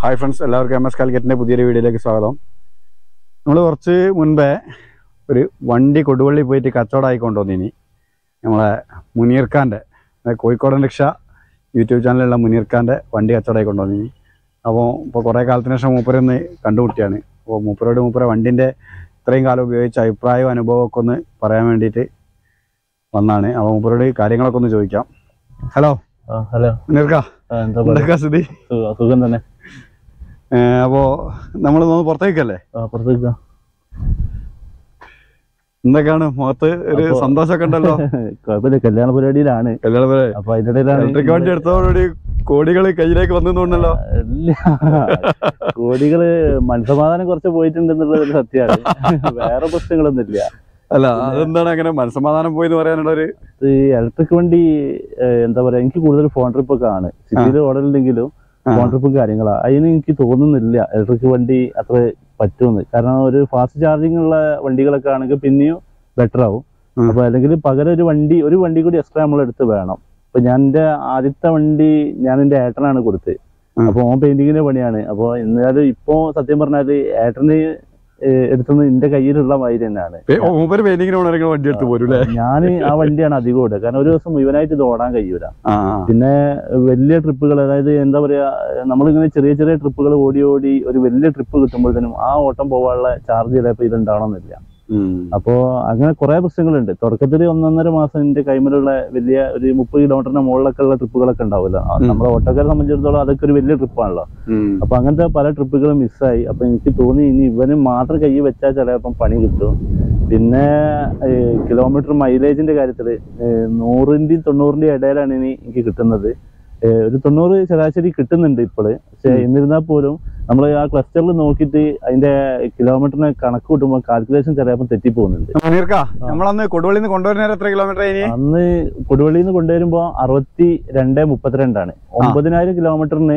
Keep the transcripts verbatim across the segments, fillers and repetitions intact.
Hi friends, എല്ലാവർക്കും M S കാലിക്കറ്റിൻ്റെ പുതിയൊരു വീഡിയോയിലേക്ക് സ്വാഗതം. നമ്മൾ കുറച്ച് മുൻപേ ഒരു വണ്ടി കൊടുവള്ളി പോയിട്ട് കച്ചവടമായി കൊണ്ടുവന്നിനി. നമ്മളെ മുനീർ ഖാൻ്റെ കോഴിക്കോടൻ രക്ഷ യൂട്യൂബ് ചാനലിലുള്ള മുനീർ ഖാൻ്റെ വണ്ടി കച്ചവടമായി കൊണ്ടുവന്നിനി. അപ്പോൾ ഇപ്പോൾ കുറേ കാലത്തിന് ശേഷം മൂപ്പരൊന്ന് കണ്ടുമുട്ടിയാണ്. അപ്പോൾ മൂപ്പരോട് മൂപ്പര വണ്ടിൻ്റെ ഇത്രയും കാലം ഉപയോഗിച്ച അഭിപ്രായവും അനുഭവമൊക്കെ ഒന്ന് പറയാൻ വേണ്ടിയിട്ട് വന്നാണ്. അപ്പോൾ മൂപ്പരോട് കാര്യങ്ങളൊക്കെ ഒന്ന് ചോദിക്കാം. ഹലോ ഹലോ മുനീർ ഖാ, എന്തൊക്കെ സ്ഥിതി? സുഖം തന്നെ. അപ്പോ നമ്മൾ പുറത്തേക്കല്ലേ? പുറത്തേക്ക് എന്തൊക്കെയാണ് മുഖത്ത് ഒരു സന്തോഷമൊക്കെ ഉണ്ടല്ലോ? കുഴപ്പമില്ല, കല്യാണ പരിപാടിയിലാണ്. കല്യാണ പരിപാടി അപ്പൊ അതിനിടയിലാണ് ഇലക്ട്രിക് വണ്ടി എടുത്തോടുകൂടി കോടികൾ കയ്യിലേക്ക് വന്നോണ്ടല്ലോ. ഇല്ല, കോടികള് മനസ്സമാധാനം കുറച്ച് പോയിട്ടുണ്ടെന്നുള്ളത് സത്യമാണ്. വേറെ പ്രശ്നങ്ങളൊന്നും ഇല്ല. അല്ല, അതെന്താണ് അങ്ങനെ മനസ്സമാധാനം പോയെന്ന് പറയാനുള്ള ഒരു ഇലക്ട്രിക് വണ്ടി എന്താ പറയാ, എനിക്ക് കൂടുതൽ ഫോൺ ട്രിപ്പ് ഒക്കെ ആണ്. സിറ്റിയിൽ ഓടലുണ്ടെങ്കിലും ഫോൺ ട്രിപ്പും കാര്യങ്ങളാണ്. അതിന് എനിക്ക് തോന്നുന്നില്ല ഇലക്ട്രിക് വണ്ടി അത്ര പറ്റുമെന്ന്. കാരണം ഒരു ഫാസ്റ്റ് ചാർജിങ് ഉള്ള വണ്ടികളൊക്കെ ആണെങ്കിൽ പിന്നെയും ബെറ്റർ ആവും. അപ്പൊ അല്ലെങ്കിൽ പകരം ഒരു വണ്ടി ഒരു വണ്ടി കൂടി എക്സ്ട്രാ നമ്മളെടുത്ത് വേണം. അപ്പൊ ഞാൻ എൻ്റെ ആദ്യത്തെ വണ്ടി ഞാൻ എൻ്റെ ഏട്ടനാണ് കൊടുത്തത്. അപ്പൊ ഓൻ പെയിന്റിങ്ങിന്റെ പണിയാണ്. അപ്പൊ എന്നാലും ഇപ്പൊ സത്യം പറഞ്ഞാല് ഏട്ടന് എടുത്തുനിന്ന് എന്റെ കയ്യിലുള്ള മാതിരി തന്നെയാണ്. വണ്ടി എടുത്ത് പോരും. ഞാൻ ആ വണ്ടിയാണ് അധികം ഓടുക. കാരണം ഒരു ദിവസം മുഴുവനായിട്ട് ഇത് ഓടാൻ കഴിയൂല. പിന്നെ വലിയ ട്രിപ്പുകൾ, അതായത് എന്താ പറയാ, നമ്മളിങ്ങനെ ചെറിയ ചെറിയ ട്രിപ്പുകൾ ഓടി ഓടി ഒരു വലിയ ട്രിപ്പ് കിട്ടുമ്പോഴത്തേനും ആ ഓട്ടം പോകാനുള്ള ചാർജ് ചിലപ്പോൾ ഇത് ഉണ്ടാവണമെന്നില്ല. അപ്പോ അങ്ങനെ കുറെ പ്രശ്നങ്ങളുണ്ട്. തുടക്കത്തിൽ ഒന്നൊന്നര മാസം എന്റെ കൈമലുള്ള വലിയ ഒരു മുപ്പത് കിലോമീറ്ററിന്റെ മുകളിലൊക്കെ ഉള്ള ട്രിപ്പുകളൊക്കെ ഉണ്ടാവില്ല. നമ്മളെ ഓട്ടോക്കാരെ സംബന്ധിച്ചിടത്തോളം അതൊക്കെ ഒരു വലിയ ട്രിപ്പാണല്ലോ. അപ്പൊ അങ്ങനത്തെ പല ട്രിപ്പുകളും മിസ്സായി. അപ്പൊ എനിക്ക് തോന്നി ഇനി ഇവന് മാത്രം കൈ വെച്ചാൽ ചിലപ്പം പണി കിട്ടും. പിന്നെ കിലോമീറ്റർ മൈലേജിന്റെ കാര്യത്തില് നൂറിന്റെയും തൊണ്ണൂറിന്റെയും ഇടയിലാണ് ഇനി എനിക്ക് കിട്ടുന്നത്. ഒരു തൊണ്ണൂറ് ശരാശരി കിട്ടുന്നുണ്ട് ഇപ്പോള്. പക്ഷെ എന്നിരുന്നാൽ പോലും നമ്മൾ ആ ക്ലസ്റ്ററിൽ നോക്കിയിട്ട് അതിന്റെ കിലോമീറ്ററിനെ കണക്ക് കൂട്ടുമ്പോൾ കാൽക്കുലേഷൻ ചിലപ്പോൾ തെറ്റിപ്പോകുന്നുണ്ട്. നമ്മളന്ന് കൊടുവള്ളിയിൽ നിന്ന് കൊണ്ടുവരുന്ന എത്ര കിലോമീറ്റർ? അന്ന് കൊടുവള്ളിയിൽ നിന്ന് കൊണ്ടുവരുമ്പോ അറുപത്തി രണ്ട് മുപ്പത്തിരണ്ടാണ്. ഒമ്പതിനായിരം കിലോമീറ്ററിന്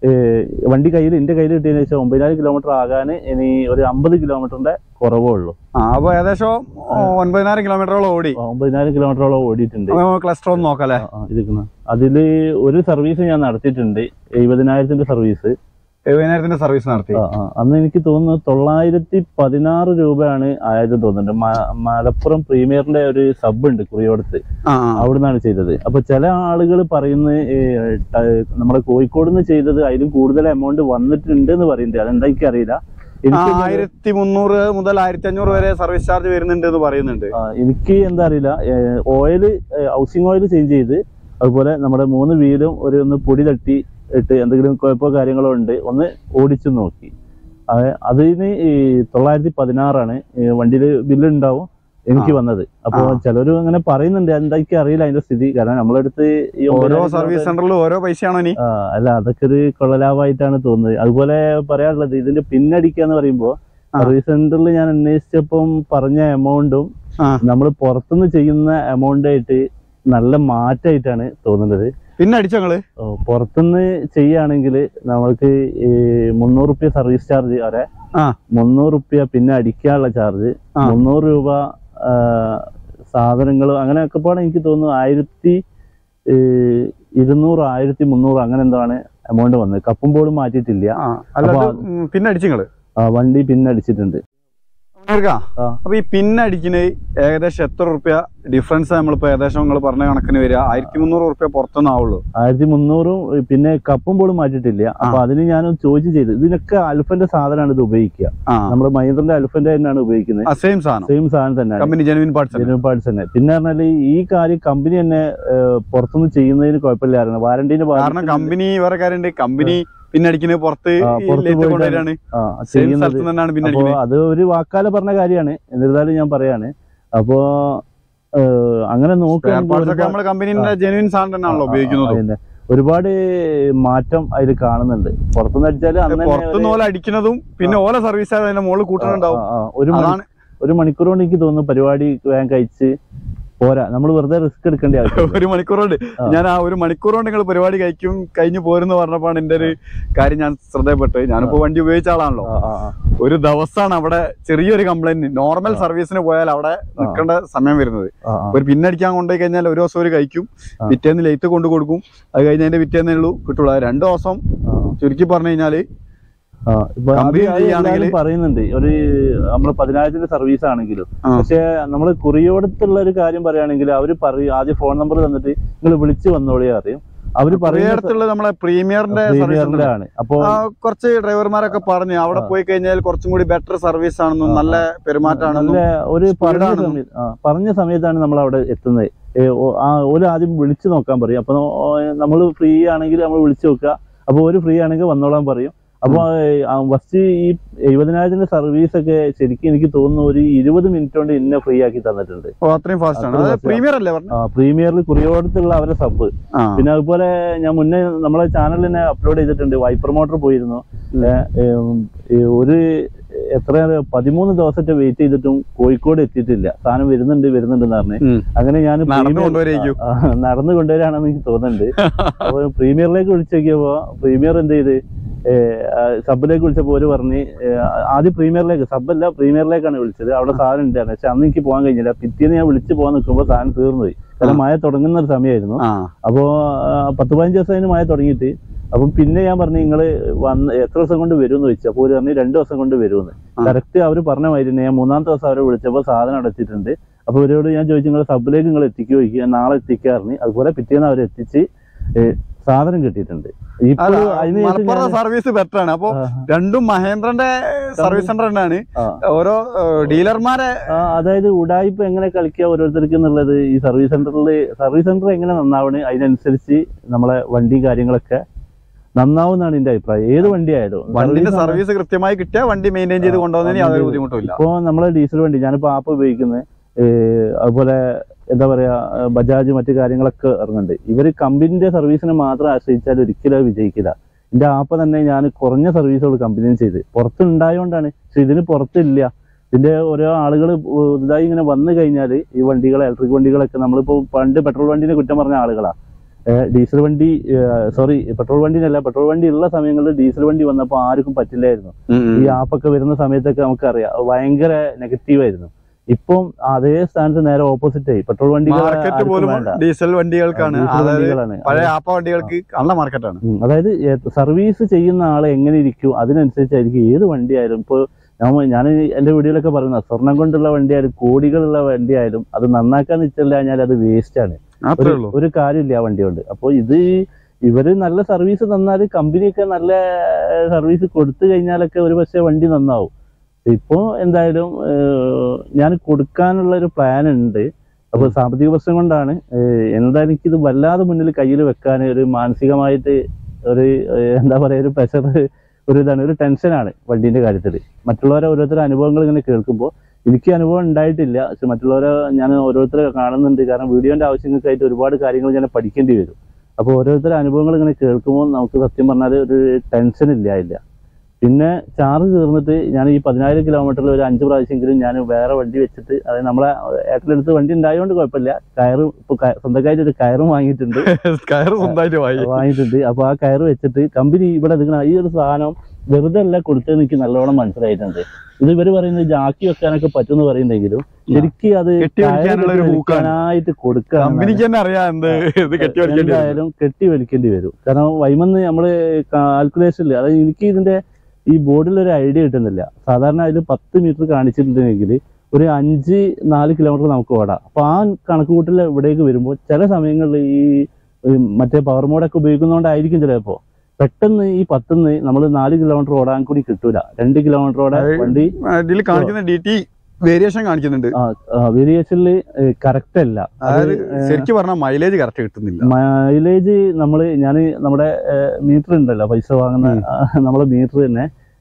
വണ്ടി കയ്യിൽ എന്റെ കയ്യിൽ കിട്ടിയതിനു ശേഷം ഒമ്പതിനായിരം കിലോമീറ്റർ ആകാൻ ഇനി ഒരു അമ്പത് കിലോമീറ്ററിന്റെ കുറവേ ഉള്ളൂ. അപ്പൊ ഏകദേശം ഒൻപതിനായിരം കിലോമീറ്ററോളം ഓടി ഒമ്പതിനായിരം കിലോമീറ്ററോളം ഓടിയിട്ടുണ്ട്. ക്ലസ്റ്റർ ഒന്ന് നോക്കാല്ലേ? ഇരിക്കുന്ന അതില് ഒരു സർവീസ് ഞാൻ നടത്തിയിട്ടുണ്ട്, എഴുപതിനായിരത്തിന്റെ സർവീസ്. എഴുപതിനായിരത്തിന്റെ സർവീസ് നടത്തി. അന്ന് എനിക്ക് തോന്നുന്നു തൊള്ളായിരത്തി പതിനാറ് രൂപയാണ് ആയത് തോന്നുന്നുണ്ട്. മലപ്പുറം പ്രീമിയറിന്റെ ഒരു സബ് ഉണ്ട് കുറിയോടത്ത്, അവിടുന്നാണ് ചെയ്തത്. അപ്പൊ ചില ആളുകൾ പറയുന്നത് നമ്മുടെ കോഴിക്കോട് നിന്ന് ചെയ്തത് അതിലും കൂടുതൽ എമൗണ്ട് വന്നിട്ടുണ്ട് എന്ന് പറയുന്നുണ്ട്. അതെന്താ എനിക്ക് അറിയില്ല. ആയിരത്തി മുന്നൂറ് മുതൽ ആയിരത്തി അഞ്ഞൂറ് വരെ സർവീസ് ചാർജ് വരുന്നുണ്ട് എന്ന് പറയുന്നുണ്ട്. എനിക്ക് എന്താ അറിയില്ല. ഓയില് ഹൗസിംഗ് ഓയിൽ ചേഞ്ച് ചെയ്ത്, അതുപോലെ നമ്മുടെ മൂന്ന് വീലും ഒരു ഒന്ന് പൊടി തട്ടി ഇട്ട് എന്തെങ്കിലും കുഴപ്പമോ കാര്യങ്ങളോ ഉണ്ട് ഒന്ന് ഓടിച്ചു നോക്കി. അതിന് ഈ തൊള്ളായിരത്തി പതിനാറാണ് വണ്ടിയില് ബില്ലുണ്ടാവും എനിക്ക് വന്നത്. അപ്പൊ ചിലര് അങ്ങനെ പറയുന്നുണ്ട്, എന്താക്കി അറിയില്ല അതിന്റെ സ്ഥിതി. കാരണം നമ്മളെടുത്ത് ഈ ഓരോ സർവീസ് സെന്ററിലും ഓരോ പൈസയാണോ നീ? ആ അല്ല, അതൊക്കെ ഒരു കൊള്ളലാഭമായിട്ടാണ് തോന്നുന്നത്. അതുപോലെ പറയാനുള്ളത്, ഇതിന്റെ പിന്നടിക്കുക എന്ന് പറയുമ്പോ സർവീസ് സെന്ററിൽ ഞാൻ അന്വേഷിച്ചപ്പം പറഞ്ഞ എമൗണ്ടും നമ്മൾ പുറത്തുനിന്ന് ചെയ്യുന്ന എമൗണ്ട് ആയിട്ട് നല്ല മാറ്റമായിട്ടാണ് തോന്നുന്നത്. പിന്നെ അടിച്ചങ്ങള് പുറത്തുനിന്ന് ചെയ്യുകയാണെങ്കിൽ നമ്മൾക്ക് ഈ മുന്നൂറ് റുപ്യ സർവീസ് ചാർജ് വരെ, മുന്നൂറ് റുപ്യ പിന്നെ അടിക്കാനുള്ള ചാർജ്, മുന്നൂറ് രൂപ സാധനങ്ങൾ, അങ്ങനെയൊക്കെ പാടെ എനിക്ക് തോന്നുന്നു ആയിരത്തി ഇരുന്നൂറ് ആയിരത്തി മുന്നൂറ് അങ്ങനെ എന്താണ് എമൗണ്ട് വന്നത്. കപ്പും ബോർഡും മാറ്റിയിട്ടില്ല. പിന്നെ അടിച്ചങ്ങള് വണ്ടി പിന്നെ അടിച്ചിട്ടുണ്ട്. അപ്പൊ ഈ പിന്നടിക്കുന്ന ഏകദേശം എത്ര റുപ്യ ഡിഫറൻസ് നമ്മളിപ്പോ ഏകദേശം നിങ്ങൾ പറഞ്ഞ കണക്കിന് വരിക? ആയിരത്തി മുന്നൂറ് റുപ്യ പുറത്തൊന്നും ആവുള്ളൂ. ആയിരത്തി മുന്നൂറും പിന്നെ കപ്പും പോലും മാറ്റിയിട്ടില്ല. അപ്പൊ അതിന് ഞാൻ ചോദ്യം ചെയ്ത്, ഇതിനൊക്കെ അൽഫന്റെ സാധനമാണ് ഇത് ഉപയോഗിക്കുക. നമ്മള് മഹീന്ദ്രന്റെ അൽഫന്റെ തന്നെയാണ് ഉപയോഗിക്കുന്നത്. സെയിം സാധനം സെയിം സാധനം തന്നെയാണ്, ജെനുവിൻ പാർട്സ് ജെനുവിൻ പാർട്സ് തന്നെ. പിന്നെ പറഞ്ഞാല് ഈ കാര്യം കമ്പനി തന്നെ പുറത്തുനിന്ന് ചെയ്യുന്നതിന് കുഴപ്പമില്ലായിരുന്നു. വാറന്റിന് കാരണം കമ്പനി വേറെ കാര്യമുണ്ട്. കമ്പനി പിന്നടിക്കുന്നത് പുറത്ത് അത് ഒരു വാക്കാല പറഞ്ഞ കാര്യമാണ്. എന്നിരുന്നാലും ഞാൻ പറയാണ്. അപ്പോ അങ്ങനെ നോക്കുക, ഒരുപാട് മാറ്റം അതിൽ കാണുന്നുണ്ട്. പുറത്തുനിന്ന് അടിച്ചാല് അടിക്കുന്നതും പിന്നെ ഓല സർവീസ് അതിന്റെ മുകളിൽ കൂട്ടുന്നുണ്ടാവും. ഒരു ഒരു മണിക്കൂർ കൊണ്ട് എനിക്ക് തോന്നുന്നു പരിപാടി വേഗം കഴിച്ച് പോരാ. നമ്മൾ വെറുതെ റിസ്ക് എടുക്കേണ്ട ആവശ്യം. ഒരു മണിക്കൂർ കൊണ്ട് ഞാൻ ആ ഒരു മണിക്കൂർ കൊണ്ട് നിങ്ങൾ പരിപാടി കഴിക്കും കഴിഞ്ഞു പോരെന്ന് പറഞ്ഞപ്പോഴാണ് എന്റെ ഒരു കാര്യം ഞാൻ ശ്രദ്ധപ്പെട്ടത്. ഞാനിപ്പോ വണ്ടി ഉപയോഗിച്ച ആളാണല്ലോ. ഒരു ദിവസമാണ് അവിടെ ചെറിയൊരു കംപ്ലൈന്റ്. നോർമൽ സർവീസിന് പോയാൽ അവിടെ നിൽക്കേണ്ട സമയം വരുന്നത്. ഒരു പിന്നടിക്കാൻ കൊണ്ടുപോയി കഴിഞ്ഞാൽ ഒരു ദിവസം ഒരു കഴിക്കും, പിറ്റേന്ന് ലേറ്റ് കൊണ്ട് കൊടുക്കും, അത് കഴിഞ്ഞതിന്റെ പിറ്റേന്നേ ഉള്ളൂ കിട്ടുള്ളൂ. രണ്ടു ദിവസം ചുരുക്കി പറഞ്ഞു കഴിഞ്ഞാല് പറയുന്നുണ്ട് ഒരു നമ്മള് പതിനായിരത്തിന്റെ സർവീസ് ആണെങ്കിലും. പക്ഷെ നമ്മള് കുറിയോടത്തുള്ള ഒരു കാര്യം പറയുകയാണെങ്കിൽ അവര് പറയും ആദ്യം ഫോൺ നമ്പർ തന്നിട്ട് നിങ്ങൾ വിളിച്ചു വന്നോളിയാ അറിയും. അവര് പറയുന്നത് നമ്മളെ പ്രീമിയറിന്റെ ആണ്. അപ്പൊ കുറച്ച് ഡ്രൈവർമാരൊക്കെ പറഞ്ഞു അവിടെ പോയി കഴിഞ്ഞാൽ കുറച്ചും കൂടി ബെറ്റർ സർവീസ് ആണെന്നും നല്ല പെരുമാറ്റമാണ്. നല്ല ഒരു പറഞ്ഞ സമയത്ത് പറഞ്ഞ സമയത്താണ് നമ്മൾ അവിടെ എത്തുന്നത്. ഒരു ആദ്യം വിളിച്ചു നോക്കാൻ പറയും. അപ്പൊ നമ്മൾ ഫ്രീ ആണെങ്കിൽ നമ്മൾ വിളിച്ചു നോക്കുക. അപ്പൊ ഒരു ഫ്രീ ആണെങ്കിൽ വന്നോളാൻ പറയും. അപ്പൊ ഫസ്റ്റ് ഈ എഴുപതിനായിരത്തിന്റെ സർവീസ് ഒക്കെ ശരിക്കും എനിക്ക് തോന്നുന്നു ഒരു ഇരുപത് മിനിറ്റ് കൊണ്ട് ഇന്നെ ഫ്രീ ആക്കി തന്നിട്ടുണ്ട്. പ്രീമിയറിൽ കുറിയോടത്തുള്ള അവരെ സബ്. പിന്നെ അതുപോലെ ഞാൻ മുന്നേ നമ്മളെ ചാനലിൽ തന്നെ അപ്ലോഡ് ചെയ്തിട്ടുണ്ട്. വൈപ്പർ മോട്ടർ പോയിരുന്നു. ഒരു എത്ര പതിമൂന്ന് ദിവസത്തെ വെയിറ്റ് ചെയ്തിട്ടും കോഴിക്കോട് എത്തിയിട്ടില്ല. സാധനം വരുന്നുണ്ട് വരുന്നുണ്ടെന്ന് പറഞ്ഞ് അങ്ങനെ ഞാൻ നടന്നു കൊണ്ടുവരാണെന്ന് എനിക്ക് തോന്നുന്നുണ്ട്. അപ്പൊ പ്രീമിയറിലേക്ക് വിളിച്ചു നോക്കിയപ്പോ പ്രീമിയർ എന്ത് ചെയ്ത് സബിലേക്ക് വിളിച്ചപ്പോൾ ഒരു പറഞ്ഞ് ആദ്യം പ്രീമിയറിലേക്ക്, സബല്ല പ്രീമിയറിലേക്കാണ് വിളിച്ചത്. അവിടെ സാധനം ഉണ്ടായിരുന്നു. പക്ഷെ അന്ന് എനിക്ക് പോകാൻ കഴിഞ്ഞില്ല. പിറ്റേന്ന് ഞാൻ വിളിച്ചു പോകാൻ നിൽക്കുമ്പോൾ സാധനം തീർന്നുപോയി. കാരണം മഴ തുടങ്ങുന്ന ഒരു സമയമായിരുന്നു. അപ്പോ പത്ത് പതിനഞ്ച് ദിവസം അതിന് മഴ തുടങ്ങിയിട്ട്. അപ്പം പിന്നെ ഞാൻ പറഞ്ഞു നിങ്ങൾ വന്ന് എത്ര ദിവസം കൊണ്ട് വരും എന്ന് ചോദിച്ചു. അപ്പോൾ ഒരു പറഞ്ഞു രണ്ടു ദിവസം കൊണ്ട് വരുമെന്ന്. കറക്റ്റ് അവർ പറഞ്ഞ മാതിരി ഞാൻ മൂന്നാമത്തെ ദിവസം അവരെ വിളിച്ചപ്പോൾ സാധനം അവിടെ എത്തിയിട്ടുണ്ട്. അപ്പൊ ഇവരോട് ഞാൻ ചോദിച്ചു നിങ്ങൾ സബിലേക്ക് നിങ്ങൾ എത്തിക്കുകയോ ചോദിക്കുക. നാളെ എത്തിക്കാറിന്. അതുപോലെ പിറ്റേന്ന് അവർ എത്തിച്ച് സാധനം കിട്ടിയിട്ടുണ്ട്. സർവീസ് ബെറ്റർ ആണ്. അപ്പൊ രണ്ടും മഹേന്ദ്രന്റെ സർവീസ് സെന്റർ തന്നെയാണ്. ഓരോ ഡീലർമാരെ അതായത് ഉടായിപ്പ് എങ്ങനെ കളിക്കുക ഓരോരുത്തർക്ക് എന്നുള്ളത് ഈ സർവീസ് സെന്ററിൽ സർവീസ് സെന്റർ എങ്ങനെ നന്നാവണേ അതിനനുസരിച്ച് നമ്മളെ വണ്ടി കാര്യങ്ങളൊക്കെ നന്നാവുന്നതാണ് എന്റെ അഭിപ്രായം. ഏത് വണ്ടി ആയാലും വണ്ടിന്റെ സർവീസ് കൃത്യമായി കിട്ടിയാൽ വണ്ടി മെയിൻറ്റെയിൻ ചെയ്ത് കൊണ്ടുപോകുന്നതിന് യാതൊരു ബുദ്ധിമുട്ടില്ല. ഇപ്പൊ നമ്മളെ ഡീസൽ വണ്ടി ഞാനിപ്പോ ആപ്പ് ഉപയോഗിക്കുന്നത് അതുപോലെ എന്താ പറയാ ബജാജ് മറ്റു കാര്യങ്ങളൊക്കെ ഇറങ്ങുന്നുണ്ട്. ഇവര് കമ്പനിന്റെ സർവീസിനെ മാത്രം ആശ്രയിച്ചാൽ ഒരിക്കലും വിജയിക്കില്ല. എന്റെ ആപ്പ് തന്നെ ഞാൻ കുറഞ്ഞ സർവീസുകൾ കമ്പനിയിൽ ചെയ്ത് പുറത്തുണ്ടായോണ്ടാണ്. പക്ഷെ ഇതിന് പുറത്തില്ല. ഇതിന്റെ ഓരോ ആളുകൾ ഇതായി ഇങ്ങനെ വന്നു കഴിഞ്ഞാൽ ഈ വണ്ടികൾ ഇലക്ട്രിക് വണ്ടികളൊക്കെ നമ്മളിപ്പോ പണ്ട് പെട്രോൾ വണ്ടിനെ കുറ്റം പറഞ്ഞ ആളുകളാ. ഡീസൽ വണ്ടി സോറി പെട്രോൾ വണ്ടിനല്ല, പെട്രോൾ വണ്ടി ഉള്ള സമയങ്ങളിൽ ഡീസൽ വണ്ടി വന്നപ്പോൾ ആർക്കും പറ്റില്ലായിരുന്നു. ഈ ആപ്പൊക്കെ വരുന്ന സമയത്തൊക്കെ നമുക്കറിയാം ഭയങ്കര നെഗറ്റീവായിരുന്നു. ഇപ്പം അതേ സ്ഥാനത്ത് നേരെ ഓപ്പോസിറ്റ് ആയി. പെട്രോൾ വണ്ടികൾ ഡീസൽ വണ്ടികൾക്കാണ് പഴയ ആപ്പ വണ്ടികൾക്ക് നല്ല മാർക്കറ്റാണ്. അതായത് സർവീസ് ചെയ്യുന്ന ആളെ എങ്ങനെ ഇരിക്കും അതിനനുസരിച്ചായിരിക്കും ഏത് വണ്ടിയായാലും. ഇപ്പോൾ ഞാൻ എന്റെ വീഡിയോയിലൊക്കെ പറയുന്ന സ്വർണം കൊണ്ടുള്ള വണ്ടിയായാലും കോടികളുള്ള വണ്ടിയായാലും അത് നന്നാക്കാൻ നിശ്ചയില്ല കഴിഞ്ഞാൽ അത് വേസ്റ്റ് ആണ്. ഒരു കാര്യമില്ല ആ വണ്ടി കൊണ്ട്. അപ്പോൾ ഇത് ഇവര് നല്ല സർവീസ് തന്നാൽ കമ്പനിയൊക്കെ നല്ല സർവീസ് കൊടുത്തു കഴിഞ്ഞാലൊക്കെ ഒരു പക്ഷേ വണ്ടി നന്നാവും. ഇപ്പോ എന്തായാലും ഞാൻ കൊടുക്കാനുള്ള ഒരു പ്ലാൻ ഉണ്ട്. അപ്പൊ സാമ്പത്തിക പ്രശ്നം കൊണ്ടാണ് എന്തായാലും എനിക്കിത് വല്ലാതെ മുന്നിൽ കയ്യിൽ വെക്കാൻ ഒരു മാനസികമായിട്ട് ഒരു എന്താ പറയാ ഒരു പ്രഷർ ഒരു ഇതാണ് ഒരു ടെൻഷനാണ് വണ്ടീന്റെ കാര്യത്തിൽ. മറ്റുള്ളവരെ ഓരോരുത്തരുടെ അനുഭവങ്ങൾ ഇങ്ങനെ കേൾക്കുമ്പോൾ എനിക്ക് അനുഭവം ഉണ്ടായിട്ടില്ല. പക്ഷെ മറ്റുള്ളവരെ ഞാൻ ഓരോരുത്തരെ കാണുന്നുണ്ട്. കാരണം വീഡിയോന്റെ ആവശ്യങ്ങൾക്കായിട്ട് ഒരുപാട് കാര്യങ്ങൾ ഞാൻ പഠിക്കേണ്ടി വരും. അപ്പോൾ ഓരോരുത്തരുടെ അനുഭവങ്ങൾ ഇങ്ങനെ കേൾക്കുമ്പോൾ നമുക്ക് സത്യം പറഞ്ഞാൽ ഒരു ടെൻഷൻ ഇല്ല ഇല്ല പിന്നെ ചാർജ് തീർന്നിട്ട് ഞാൻ ഈ പതിനായിരം കിലോമീറ്ററിൽ ഒരു അഞ്ച് പ്രാവശ്യമെങ്കിലും ഞാൻ വേറെ വണ്ടി വെച്ചിട്ട് അതായത് നമ്മളെ ഏട്ടനടുത്ത് വണ്ടി ഉണ്ടായതുകൊണ്ട് കുഴപ്പമില്ല. കയറ് ഇപ്പൊ സ്വന്തമായിട്ട് ഒരു കയറും വാങ്ങിയിട്ടുണ്ട് വാങ്ങിയിട്ടുണ്ട് അപ്പൊ ആ കയറ് വെച്ചിട്ട് കമ്പനി ഇവിടെ എടുക്കണം. ഈ ഒരു സാധനം വെറുതെ അല്ല കൊടുത്തത് എനിക്ക് നല്ലോണം മനസ്സിലായിട്ടുണ്ട്. ഇത് ഇവര് പറയുന്നത് ജാക്കി വെക്കാനൊക്കെ പറ്റുമെന്ന് പറയുന്നെങ്കിലും ശരിക്കും അത് വെക്കാനായിട്ട് കൊടുക്കാൻ എന്തായാലും കെട്ടി വലിക്കേണ്ടി വരും. കാരണം വൈമെന്ന് നമ്മള് കാൽക്കുലേഷനിൽ അതായത് എനിക്ക് ഇതിന്റെ ഈ ബോർഡിൽ ഒരു ഐഡിയ കിട്ടുന്നില്ല. സാധാരണ അതിൽ പത്ത് മീറ്റർ കാണിച്ചിട്ടുണ്ടെങ്കിൽ ഒരു അഞ്ച് നാല് കിലോമീറ്റർ നമുക്ക് ഓടാം. അപ്പൊ ആ കണക്ക് കൂട്ടൽ ഇവിടേക്ക് വരുമ്പോൾ ചില സമയങ്ങളിൽ ഈ മറ്റേ പവർ മോഡൊക്കെ ഉപയോഗിക്കുന്നതുകൊണ്ടായിരിക്കും ചിലപ്പോ പെട്ടെന്ന് ഈ പത്തുനിന്ന് നമ്മൾ നാല് കിലോമീറ്റർ ഓടാൻ കൂടി കിട്ടൂല. രണ്ട് കിലോമീറ്ററോടെ വണ്ടി വേരിയേഷൻ കാണിക്കുന്നുണ്ട്. വേരിയേഷനിൽ കറക്റ്റ് അല്ല. ശരിക്കും പറഞ്ഞാൽ മൈലേജ് കറക്റ്റ് കിട്ടുന്നില്ല. മൈലേജ് നമ്മള് ഞാൻ നമ്മുടെ മീറ്റർ ഉണ്ടല്ലോ പൈസ വാങ്ങുന്ന നമ്മളെ മീറ്റർ തന്നെ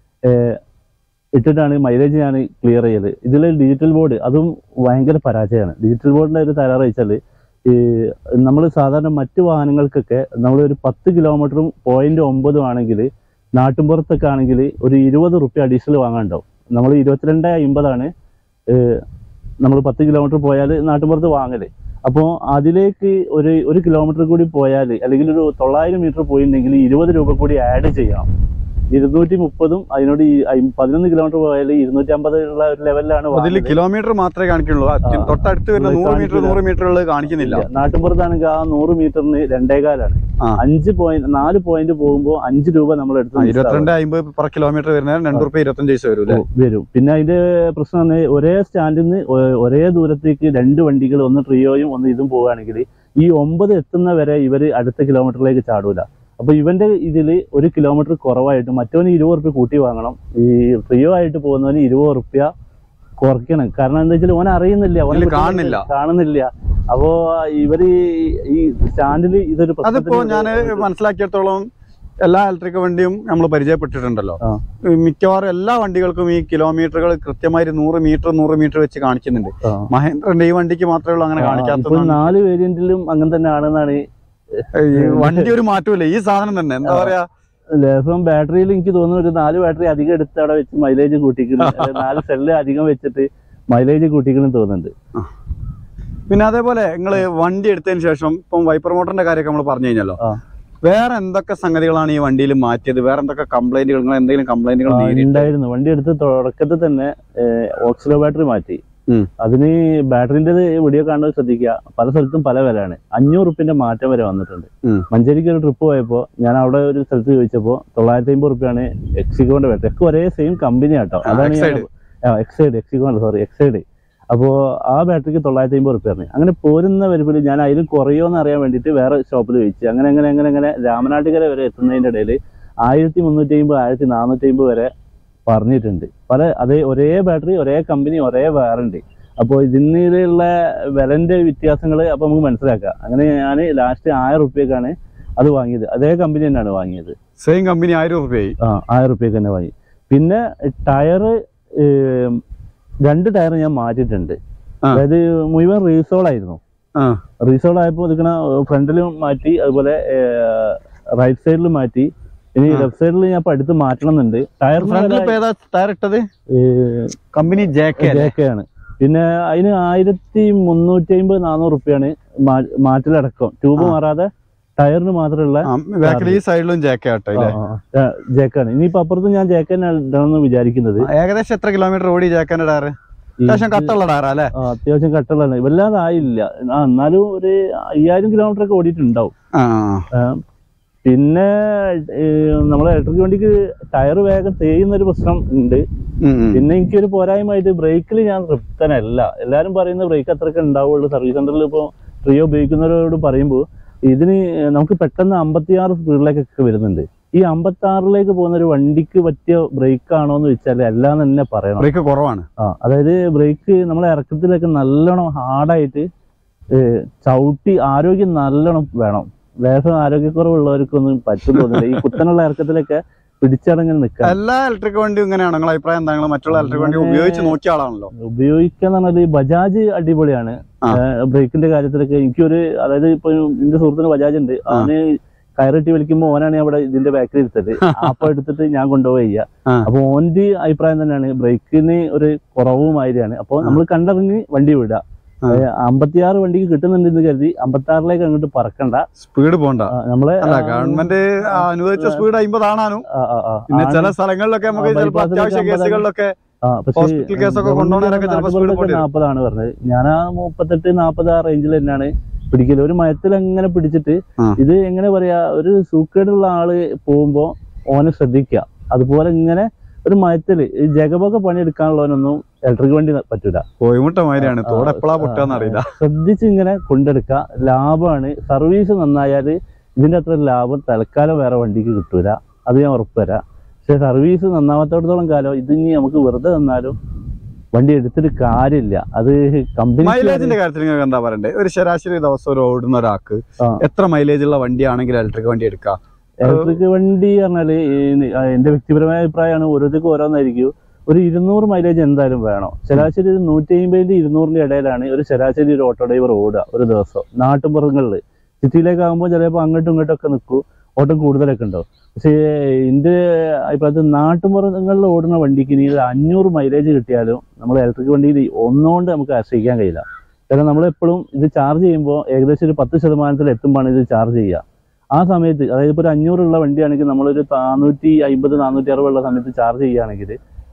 ഇട്ടിട്ടാണ് മൈലേജ് ഞാൻ ക്ലിയർ ചെയ്യല്. ഇതിൽ ഡിജിറ്റൽ ബോർഡ് അതും ഭയങ്കര പരാജയമാണ്. ഡിജിറ്റൽ ബോർഡിന്റെ ഒരു തകരാറ് വെച്ചാല് ഈ നമ്മൾ സാധാരണ മറ്റു വാഹനങ്ങൾക്കൊക്കെ നമ്മൾ ഒരു പത്ത് കിലോമീറ്ററും പോയിന്റ് ഒമ്പതും ആണെങ്കിൽ നാട്ടുമ്പുറത്തൊക്കെ ആണെങ്കിൽ ഒരു ഇരുപത് റുപ്യ അഡീഷണൽ വാങ്ങാനുണ്ടാവും. നമ്മൾ ഇരുപത്തിരണ്ട് അമ്പതാണ് നമ്മൾ പത്ത് കിലോമീറ്റർ പോയാൽ നാട്ടുമ്പുറത്ത് വാങ്ങല്. അപ്പോൾ അതിലേക്ക് ഒരു ഒരു കിലോമീറ്റർ കൂടി പോയാൽ അല്ലെങ്കിൽ ഒരു തൊള്ളായിരം മീറ്റർ പോയിട്ടുണ്ടെങ്കിൽ ഇരുപത് രൂപ കൂടി ആഡ് ചെയ്യണം. ഇരുന്നൂറ്റി മുപ്പതും അതിനോട് ഈ അയ്- പതിനൊന്ന് കിലോമീറ്റർ പോയാൽ ഇരുന്നൂറ്റി അമ്പത് ഉള്ള ഒരു ലെവലിലാണ് അതിൽ കിലോമീറ്റർ മാത്രമേ കാണിക്കുള്ളൂ. തൊട്ടടുത്ത് വരുന്ന നൂറ് മീറ്റർ നൂറ് മീറ്ററുകൾ കാണിക്കുന്നില്ല. നാട്ടുമ്പുറത്താണെങ്കിൽ ആ നൂറ് മീറ്ററിന് രണ്ടേകാലാണ്. അഞ്ച് പോയിന്റ് നാല് പോയിന്റ് പോകുമ്പോൾ അഞ്ച് രൂപ നമ്മൾ എടുത്ത് ഇരുപത്തിരണ്ട് അമ്പത് പെർ കിലോമീറ്റർ വരുന്ന രണ്ടു റുപ്യ ഇരുപത്തഞ്ച് പൈസ വരും വരും. പിന്നെ അതിന്റെ പ്രശ്നം എന്ന് ഒരേ സ്റ്റാൻഡിൽ നിന്ന് ഒരേ ദൂരത്തേക്ക് രണ്ട് വണ്ടികൾ, ഒന്ന് ട്രിയോയും ഒന്ന് ഇതും പോവുകയാണെങ്കിൽ ഈ ഒമ്പത് എത്തുന്ന വരെ ഇവര് അടുത്ത കിലോമീറ്ററിലേക്ക് ചാടൂല. അപ്പൊ ഇവന്റെ ഇതില് ഒരു കിലോമീറ്റർ കുറവായിട്ട് മറ്റവന് ഇരുപത് റുപ്യ കൂട്ടി വാങ്ങണം. ഈ ട്രിയോ ആയിട്ട് പോകുന്നവന് ഇരുപത് റുപ്യ കുറയ്ക്കണം. കാരണം എന്താ വെച്ചാൽ ഓൻ അറിയുന്നില്ല, ഓൻ കാണുന്നില്ല കാണുന്നില്ല അപ്പോ ഇവര് ഈ സ്റ്റാൻഡില് ഇതൊരു അതിപ്പോ ഞാൻ മനസ്സിലാക്കിയിടത്തോളം എല്ലാ ഇലക്ട്രിക് വണ്ടിയും നമ്മൾ പരിചയപ്പെട്ടിട്ടുണ്ടല്ലോ. മിക്കവാറും എല്ലാ വണ്ടികൾക്കും ഈ കിലോമീറ്ററുകൾ കൃത്യമായി നൂറ് മീറ്റർ നൂറ് മീറ്റർ വെച്ച് കാണിക്കുന്നുണ്ട്. മഹേന്ദ്രന്റെ ഈ വണ്ടിക്ക് മാത്രമേ ഉള്ളൂ അങ്ങനെ കാണിക്കാത്ത. നാല് വേരിയന്റിലും അങ്ങനെ തന്നെ ആണെന്നാണ്. വണ്ടി ഒരു മാറ്റമില്ല, ഈ സാധനം തന്നെ. എന്താ പറയാ, ലേസം ബാറ്ററിയിൽ എനിക്ക് തോന്നുന്നു ഒരു നാല് ബാറ്ററി അധികം എടുത്ത് അവിടെ വെച്ച് മൈലേജ് കൂട്ടിക്കുന്നു. നാല് സെല്ല് അധികം വെച്ചിട്ട് മൈലേജ് കൂട്ടിക്കുന്നു തോന്നുന്നുണ്ട്. പിന്നെ അതേപോലെ നിങ്ങള് വണ്ടി എടുത്തതിന് ശേഷം ഇപ്പം വൈപ്പർ മോട്ടറിന്റെ കാര്യമൊക്കെ നമ്മൾ പറഞ്ഞു കഴിഞ്ഞല്ലോ, വേറെ എന്തൊക്കെ സംഗതികളാണ് ഈ വണ്ടിയിൽ മാറ്റിയത്? വേറെ എന്തൊക്കെ കംപ്ലൈന്റുകൾ, നിങ്ങൾ എന്തെങ്കിലും കംപ്ലൈന്റുകൾ ഉണ്ടായിരുന്നു? വണ്ടി എടുത്ത് തുടക്കത്തിൽ തന്നെ ഓക്സിലോ ബാറ്ററി മാറ്റി. അതിന് ബാറ്ററിന്റെ വീഡിയോ കാണുന്നത് ശ്രദ്ധിക്കുക, പല സ്ഥലത്തും പല വിലയാണ്. അഞ്ഞൂറ് റുപ്യന്റെ മാറ്റം വരെ വന്നിട്ടുണ്ട്. മഞ്ചേരിക്ക് ഒരു ട്രിപ്പ് പോയപ്പോ ഞാൻ അവിടെ ഒരു സ്ഥലത്ത് ചോദിച്ചപ്പോ തൊള്ളായിരത്തി അമ്പത് റുപ്യാണ് എക്സിക്കോന്റെ ബാറ്ററി. ഒക്കെ ഒരേ സെയിം കമ്പനി ആട്ടോ. അതാണ് എക്സൈഡ് എക്സിക്കോ സോറി എക്സൈഡ്. അപ്പോൾ ആ ബാറ്ററിക്ക് തൊള്ളായിരത്തി അമ്പത് റുപ്യാണ്. അങ്ങനെ പോരുന്ന വരുമ്പോൾ ഞാൻ അതിലും കുറയോന്ന് അറിയാൻ വേണ്ടിയിട്ട് വേറെ ഷോപ്പിൽ ചോദിച്ചു. അങ്ങനെ അങ്ങനെ അങ്ങനെ അങ്ങനെ രാമനാട്ടുകര വരെ എത്തുന്നതിൻ്റെ ഇടയിൽ ആയിരത്തി മുന്നൂറ്റി അമ്പത് ആയിരത്തി നാനൂറ്റി അമ്പത് വരെ പറഞ്ഞിട്ടുണ്ട്. പല അതേ ഒരേ ബാറ്ററി ഒരേ കമ്പനി ഒരേ വാറണ്ടി. അപ്പോൾ ഇതിനുള്ള വിലന്റെ വ്യത്യാസങ്ങൾ അപ്പോൾ നമുക്ക് മനസ്സിലാക്കാം. അങ്ങനെ ഞാൻ ലാസ്റ്റ് ആയിരം റുപ്യക്കാണ് അത് വാങ്ങിയത്. അതേ കമ്പനി തന്നെയാണ് വാങ്ങിയത്. സെയിം കമ്പനി ആയിരം റുപ്യ ആ ആയിരം റുപ്യക്ക് തന്നെ വാങ്ങി. പിന്നെ ടയറ് രണ്ട് ടയർ ഞാൻ മാറ്റിയിട്ടുണ്ട്. അതായത് മുഴുവൻ റീസോൾ ആയിരുന്നു. റീസോൾ ആയപ്പോൾ ഇരിക്കണ ഫ്രണ്ടിലും മാറ്റി, അതുപോലെ റൈറ്റ് സൈഡിലും മാറ്റി. ഇനി ലെഫ്റ്റ് സൈഡിൽ ഞാൻ ഇപ്പൊ അടുത്ത് മാറ്റണം എന്നുണ്ട്. ടയർ ഇട്ടത് കമ്പനി ജെ കെ ആണ്. പിന്നെ അതിന് ആയിരത്തി മുന്നൂറ്റി അമ്പത് നാനൂറ് റുപ്യാണ് മാറ്റലടക്കം, ട്യൂബ് മാറാതെ ടയറിന് മാത്രമുള്ള സൈഡിലും ജേക്കാണ്. ഇനിയിപ്പോ അപ്പുറത്ത് ഞാൻ ജേക്കന്നെ ഇടണമെന്ന് വിചാരിക്കുന്നത്. ഏകദേശം എത്ര കിലോമീറ്റർ ഓടി ജേക്കന്റെ ടയർ? അത്യാവശ്യം കട്ടുള്ള ടയർ അല്ലേ? അത്യാവശ്യം കട്ടുള്ള, വല്ലാതെ ആയില്ല. എന്നാലും ഒരു അയ്യായിരം കിലോമീറ്റർ ഒക്കെ ഓടിയിട്ടുണ്ടാവും. പിന്നെ നമ്മളെ ഇലക്ട്രിക് വണ്ടിക്ക് ടയർ വേഗം തേയുന്ന ഒരു പ്രശ്നം ഉണ്ട്. പിന്നെ എനിക്കൊരു പോരായ്മയായിട്ട് ബ്രേക്കിൽ ഞാൻ തൃപ്തനല്ല. എല്ലാരും പറയുന്ന ബ്രേക്ക് അത്രയൊക്കെ ഉണ്ടാവുള്ളൂ. സർവീസ് സെന്ററിൽ ഇപ്പോൾ ട്രിയോ ഉപയോഗിക്കുന്നവരോട് പറയുമ്പോൾ ഇതിന് നമുക്ക് പെട്ടെന്ന് അമ്പത്തിയാറ് സ്പീഡിലേക്കൊക്കെ വരുന്നുണ്ട്. ഈ അമ്പത്തി ആറിലേക്ക് പോകുന്ന ഒരു വണ്ടിക്ക് പറ്റിയ ബ്രേക്ക് ആണോ എന്ന് വെച്ചാൽ എല്ലാം തന്നെ പറയണം. ബ്രേക്ക് കുറവാണ്. ആ അതായത് ബ്രേക്ക് നമ്മളെ ഇറക്കത്തിലൊക്കെ നല്ലോണം ഹാർഡായിട്ട് ചവിട്ടി ആരോഗ്യം നല്ലോണം വേണം. ലേശം ആരോഗ്യക്കുറവുള്ളവർക്കൊന്നും പറ്റും തോന്നില്ല. ഈ കുത്തനുള്ള ഇറക്കത്തിലൊക്കെ പിടിച്ചടങ്ങി നിൽക്കാം. എല്ലാ ഇലക്ട്രിക് വണ്ടി ഇങ്ങനെയാണ്. നിങ്ങളുടെ അഭിപ്രായം എന്താണ്? മറ്റുള്ള ഇലക്ട്രിക് വണ്ടി ഉപയോഗിച്ച് നോക്കിയ ആളാണല്ലോ. ഉപയോഗിക്കാന്ന് പറഞ്ഞാൽ ബജാജ് അടിപൊളിയാണ് ബ്രേക്കിന്റെ കാര്യത്തിലൊക്കെ. എനിക്കൊരു അതായത് ഇപ്പൊ എന്റെ സുഹൃത്തിന് ബജാജ് ഉണ്ട്. അവന് കയറിട്ടി വലിക്കുമ്പോൾ ഓനാണ് അവിടെ ഇതിന്റെ ബാക്കിൽ എടുത്തത്. അപ്പൊ എടുത്തിട്ട് ഞാൻ കൊണ്ടുപോയി. അപ്പൊ ഓന്റെ അഭിപ്രായം തന്നെയാണ് ബ്രേക്കിന് ഒരു കുറവുമാതിരിയാണ്. അപ്പൊ നമ്മൾ കണ്ടിറങ്ങി വണ്ടി വിടുക. അമ്പത്തിയാറ് വണ്ടിക്ക് കിട്ടുന്നുണ്ടെന്ന് കരുതി അമ്പത്തി ആറിലേക്ക് അങ്ങോട്ട് പറക്കണ്ട, സ്പീഡ് പോണ്ട. നമ്മളെ ഗവൺമെന്റ് അനുവദിച്ച സ്പീഡ് അമ്പതാണാനും പിന്നെ ചില സ്ഥലങ്ങളിലൊക്കെ കേസുകളിലൊക്കെ നാപ്പതാണ് പറഞ്ഞത്. ഞാൻ ആ മുപ്പത്തെട്ട് നാപ്പത് ആ റേഞ്ചിൽ തന്നെയാണ് പിടിക്കല്. ഒരു മയത്തിൽ അങ്ങനെ പിടിച്ചിട്ട് ഇത് എങ്ങനെ പറയാ, ഒരു സൂക്കേടുള്ള ആള് പോകുമ്പോ ഓനെ ശ്രദ്ധിക്കുക. അതുപോലെ ഇങ്ങനെ ഒരു മയത്തില് ഈ ജഗബൊക്കെ പണിയെടുക്കാനുള്ളവനൊന്നും ഇലക്ട്രിക് വണ്ടി പറ്റൂല. ശ്രദ്ധിച്ച് ഇങ്ങനെ കൊണ്ടെടുക്കുക. ലാഭമാണ്. സർവീസ് നന്നായാല് ഇതിന്റെ അത്ര ലാഭം തൽക്കാലം വേറെ വണ്ടിക്ക് കിട്ടൂല, അത് ഞാൻ ഉറപ്പുതരാം. പക്ഷെ സർവീസ് നന്നാവാത്തോടത്തോളം കാലം ഇതിനി നമുക്ക് വെറുതെ തന്നാലും വണ്ടി എടുത്തിട്ട് കാര്യമില്ല. അത് കമ്പനി മൈലേജിന്റെ കാര്യത്തിൽ നിങ്ങൾക്ക് എന്താ പറയണ്ടേ? ഒരു ശരാശരി ദിവസം ഓടുന്ന ഒരാൾക്ക് എത്ര മൈലേജ് ഉള്ള വണ്ടിയാണെങ്കിൽ ഇലക്ട്രിക് വണ്ടി എടുക്കാം? ഇലക്ട്രിക് വണ്ടി പറഞ്ഞാല് എന്റെ വ്യക്തിപരമായ അഭിപ്രായമാണ്, ഓരോരുത്തർക്കും ഓരോന്നായിരിക്കും. ഒരു ഇരുന്നൂറ് മൈലേജ് എന്തായാലും വേണം. ശരാശരി ഒരു നൂറ്റി അമ്പതിന്റെ ഇരുന്നൂറിന്റെ ഇടയിലാണ് ഒരു ശരാശരി ഒരു ഓട്ടോ ഡ്രൈവർ ഓടുക ഒരു ദിവസം. നാട്ടുപുറങ്ങളിൽ സിറ്റിയിലേക്ക് ആകുമ്പോൾ ചിലപ്പോൾ അങ്ങോട്ടും ഇങ്ങോട്ടും ഒക്കെ നിൽക്കും, ഓട്ടം കൂടുതലൊക്കെ ഉണ്ടാവും. പക്ഷേ എൻ്റെ അഭിപ്രായത്തിൽ നാട്ടുപുറങ്ങളിൽ ഓടുന്ന വണ്ടിക്ക് ഇനി അഞ്ഞൂറ് മൈലേജ് കിട്ടിയാലും നമ്മൾ ഇലക്ട്രിക് വണ്ടിയിൽ ഒന്നുകൊണ്ട് നമുക്ക് ആശ്രയിക്കാൻ കഴിയില്ല. കാരണം നമ്മളെപ്പോഴും ഇത് ചാർജ് ചെയ്യുമ്പോൾ ഏകദേശം ഒരു പത്ത് ശതമാനത്തിൽ എത്തുമ്പോഴാണ് ഇത് ചാർജ് ചെയ്യുക. ആ സമയത്ത് അതായത് ഇപ്പോൾ ഒരു അഞ്ഞൂറുള്ള വണ്ടിയാണെങ്കിൽ നമ്മളൊരു നാനൂറ്റി അമ്പത് നാനൂറ്റി അറുപതുള്ള സമയത്ത് ചാർജ് ചെയ്യുകയാണെങ്കിൽ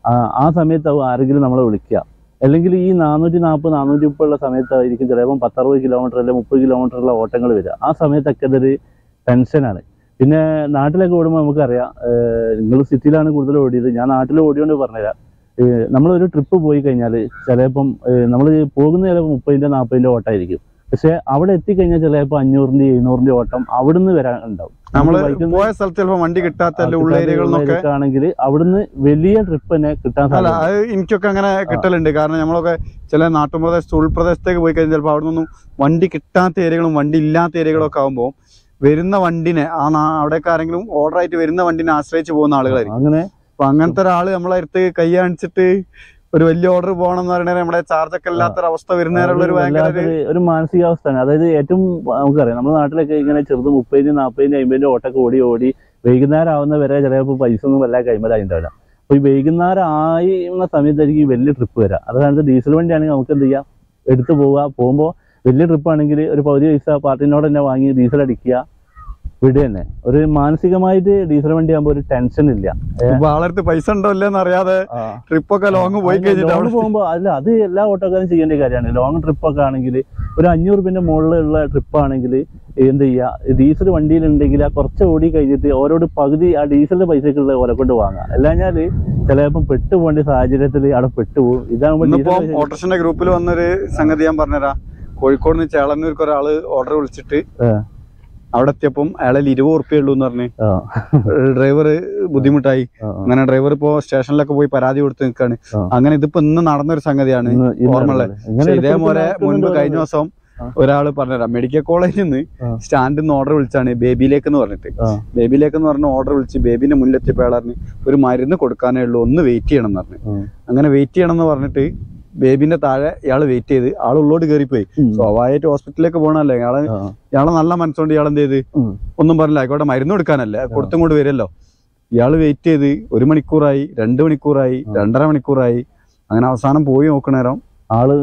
ആ സമയത്ത് ആരെങ്കിലും നമ്മളെ വിളിക്കുക. അല്ലെങ്കിൽ ഈ നാനൂറ്റി നാൽപ്പത് നാനൂറ്റി മുപ്പതുള്ള സമയത്തായിരിക്കും ചിലപ്പം പത്തറുപത് കിലോമീറ്റർ അല്ലെങ്കിൽ മുപ്പത് കിലോമീറ്ററുള്ള ഓട്ടങ്ങൾ വരിക. ആ സമയത്തൊക്കെ അതൊരു ടെൻഷനാണ്. പിന്നെ നാട്ടിലൊക്കെ ഓടുമ്പോൾ നമുക്കറിയാം, നിങ്ങൾ സിറ്റിയിലാണ് കൂടുതൽ ഓടിയത്, ഞാൻ നാട്ടിൽ ഓടിയോണ്ട് പറഞ്ഞുതരാം. നമ്മളൊരു ട്രിപ്പ് പോയി കഴിഞ്ഞാൽ ചിലപ്പം നമ്മൾ പോകുന്ന ചിലപ്പോൾ മുപ്പതിൻ്റെ നാൽപ്പതിൻ്റെ ഓട്ടമായിരിക്കും. പക്ഷെ അവിടെ എത്തിക്കഴിഞ്ഞാൽ ചിലപ്പോൾ അഞ്ഞൂറിന്റെ എഴുന്നൂറിന്റെ ഓട്ടം അവിടുന്ന് വരാൻ ഉണ്ടാവും. പോയ സ്ഥലത്ത് ചിലപ്പോൾ വണ്ടി കിട്ടാത്ത ആണെങ്കിൽ അവിടുന്ന് വലിയ ട്രിപ്പ് തന്നെ കിട്ടാൻ സാധ്യത. എനിക്കൊക്കെ അങ്ങനെ കിട്ടലുണ്ട്. കാരണം നമ്മളൊക്കെ ചില നാട്ടുപ്രദേശത്ത് ഉൾപ്രദേശത്തേക്ക് പോയി കഴിഞ്ഞാൽ ചിലപ്പോൾ അവിടെ നിന്നും വണ്ടി കിട്ടാത്ത ഏരിയകളും വണ്ടി ഇല്ലാത്ത ഏരിയകളും ഒക്കെ ആകുമ്പോൾ വരുന്ന വണ്ടിനെ ആ അവിടേക്ക് ആരെങ്കിലും ഓർഡർ ആയിട്ട് വരുന്ന വണ്ടിനെ ആശ്രയിച്ച് പോകുന്ന ആളുകളായിരിക്കും. അങ്ങനെ അപ്പൊ അങ്ങനത്തെ ഒരാള് നമ്മളെ അടുത്ത് കൈ കാണിച്ചിട്ട് ഒരു വലിയ ഓർഡർ പോകണം എന്ന് പറയുന്നത് നമ്മുടെ ചാർജ് ഒക്കെ ഇല്ലാത്തൊരവസ്ഥ വരുന്നതിനുള്ള ഒരു ഭയങ്കര ഒരു മാനസികാവസ്ഥയാണ്. അതായത് ഏറ്റവും നമുക്കറിയാം, നമ്മുടെ നാട്ടിലൊക്കെ ഇങ്ങനെ ചെറുത് മുപ്പതിന് നാൽപ്പതിന് അമ്പതിന്റെ ഓട്ടൊക്കെ ഓടി ഓടി വൈകുന്നേരം ആവുന്ന വരെ ചിലപ്പോൾ പൈസ ഒന്നും വല്ല കൈമലായിട്ടുണ്ടാവില്ല. അപ്പൊ ഈ വൈകുന്നേരം ആയിരുന്ന സമയത്തായിരിക്കും വലിയ ട്രിപ്പ് വരാം. അതായത് ഡീസൽ വണ്ടിയാണെങ്കിൽ നമുക്ക് എന്ത് ചെയ്യാം, എടുത്തു പോവുക. പോകുമ്പോൾ വലിയ ട്രിപ്പ് ആണെങ്കിൽ ഒരു പകുതി പൈസ പാർട്ടിനോട് തന്നെ വാങ്ങി ഡീസൽ അടിക്കുക, വിടുക തന്നെ. ഒരു മാനസികമായിട്ട് ഡീസൽ വണ്ടി ആകുമ്പോൾ ഒരു ടെൻഷൻ ഇല്ല. വളർത്ത് പൈസ ഉണ്ടോ ഇല്ലെന്ന് അറിയാതെ ട്രിപ്പൊക്കെ ലോങ് പോയി കഴിഞ്ഞിട്ട് പോകുമ്പോൾ അല്ല, അത് എല്ലാ ഓട്ടോക്കാരും ചെയ്യേണ്ട കാര്യമാണ്. ലോങ് ട്രിപ്പൊക്കെ ആണെങ്കിൽ ഒരു അഞ്ഞൂറ് രൂപന്റെ മുകളിലുള്ള ട്രിപ്പ് ആണെങ്കിൽ എന്ത് ചെയ്യുക, ഡീസൽ വണ്ടിയിലുണ്ടെങ്കിൽ ആ കുറച്ച് ഓടി കഴിഞ്ഞിട്ട് ഓരോട് പകുതി ആ ഡീസലിന്റെ പൈസക്കുള്ള ഓരെ കൊണ്ട് വാങ്ങാം. അല്ലാഞ്ഞാൽ ചിലപ്പം പെട്ടുപോകേണ്ട സാഹചര്യത്തിൽ അവിടെ പെട്ടുപോകും. ഇതാകുമ്പോൾ ഓട്ടോറിക്ഷന്റെ ഗ്രൂപ്പിൽ വന്നൊരു സംഗതി ഞാൻ പറഞ്ഞുതരാം. കോഴിക്കോട് നിന്ന് ചേളന്നൂർക്ക് ഒരാള് ഓർഡർ വിളിച്ചിട്ട് അവിടെ എത്തിയപ്പം അയാളിൽ ഇരുപത് ഉറുപ്പ്യ ഉള്ളൂ എന്ന് പറഞ്ഞ് ഡ്രൈവർ ബുദ്ധിമുട്ടായി. അങ്ങനെ ഡ്രൈവർ ഇപ്പോ സ്റ്റേഷനിലൊക്കെ പോയി പരാതി കൊടുത്ത് നിൽക്കാണ്. അങ്ങനെ ഇതിപ്പോ ഇന്ന് നടന്നൊരു സംഗതിയാണ് ഓർമ്മയുള്ളത്. പക്ഷെ ഇതേപോലെ മുൻപ് കഴിഞ്ഞ ദിവസം ഒരാള് പറഞ്ഞുതരാം, മെഡിക്കൽ കോളേജിൽ നിന്ന് സ്റ്റാൻഡിൽ നിന്ന് ഓർഡർ വിളിച്ചാണ് ബേബിയിലേക്ക് എന്ന് പറഞ്ഞിട്ട്. ബേബിയിലേക്ക് എന്ന് പറഞ്ഞ ഓർഡർ വിളിച്ച് ബേബിന്റെ മുന്നിലെത്തിയപ്പോൾ അയാൾ പറഞ്ഞു ഒരു മരുന്ന് കൊടുക്കാനേ ഉള്ളൂ, ഒന്ന് വെയിറ്റ് ചെയ്യണം എന്ന് പറഞ്ഞു. അങ്ങനെ വെയിറ്റ് ചെയ്യണം എന്ന് പറഞ്ഞിട്ട് ബേബിന്റെ താഴെ ഇയാള് വെയിറ്റ് ചെയ്ത് ആൾ ഉള്ളോട്ട് കയറിപ്പോയി. സ്വാഭാവികമായിട്ട് ഹോസ്പിറ്റലിലേക്ക് പോകണല്ലേ, ഇയാളെ ഇയാളെ നല്ല മനസ്സുകൊണ്ട് ഇയാൾ എന്ത് ചെയ്ത് ഒന്നും പറഞ്ഞില്ല, ആയിക്കോട്ടെ മരുന്ന് കൊടുക്കാനല്ലേ കൊടുത്തും കൊണ്ട് വരുമല്ലോ. ഇയാള് വെയിറ്റ് ചെയ്ത് ഒരു മണിക്കൂറായി, രണ്ട് മണിക്കൂറായി, രണ്ടര മണിക്കൂറായി. അങ്ങനെ അവസാനം പോയി നോക്കണേരം ആള്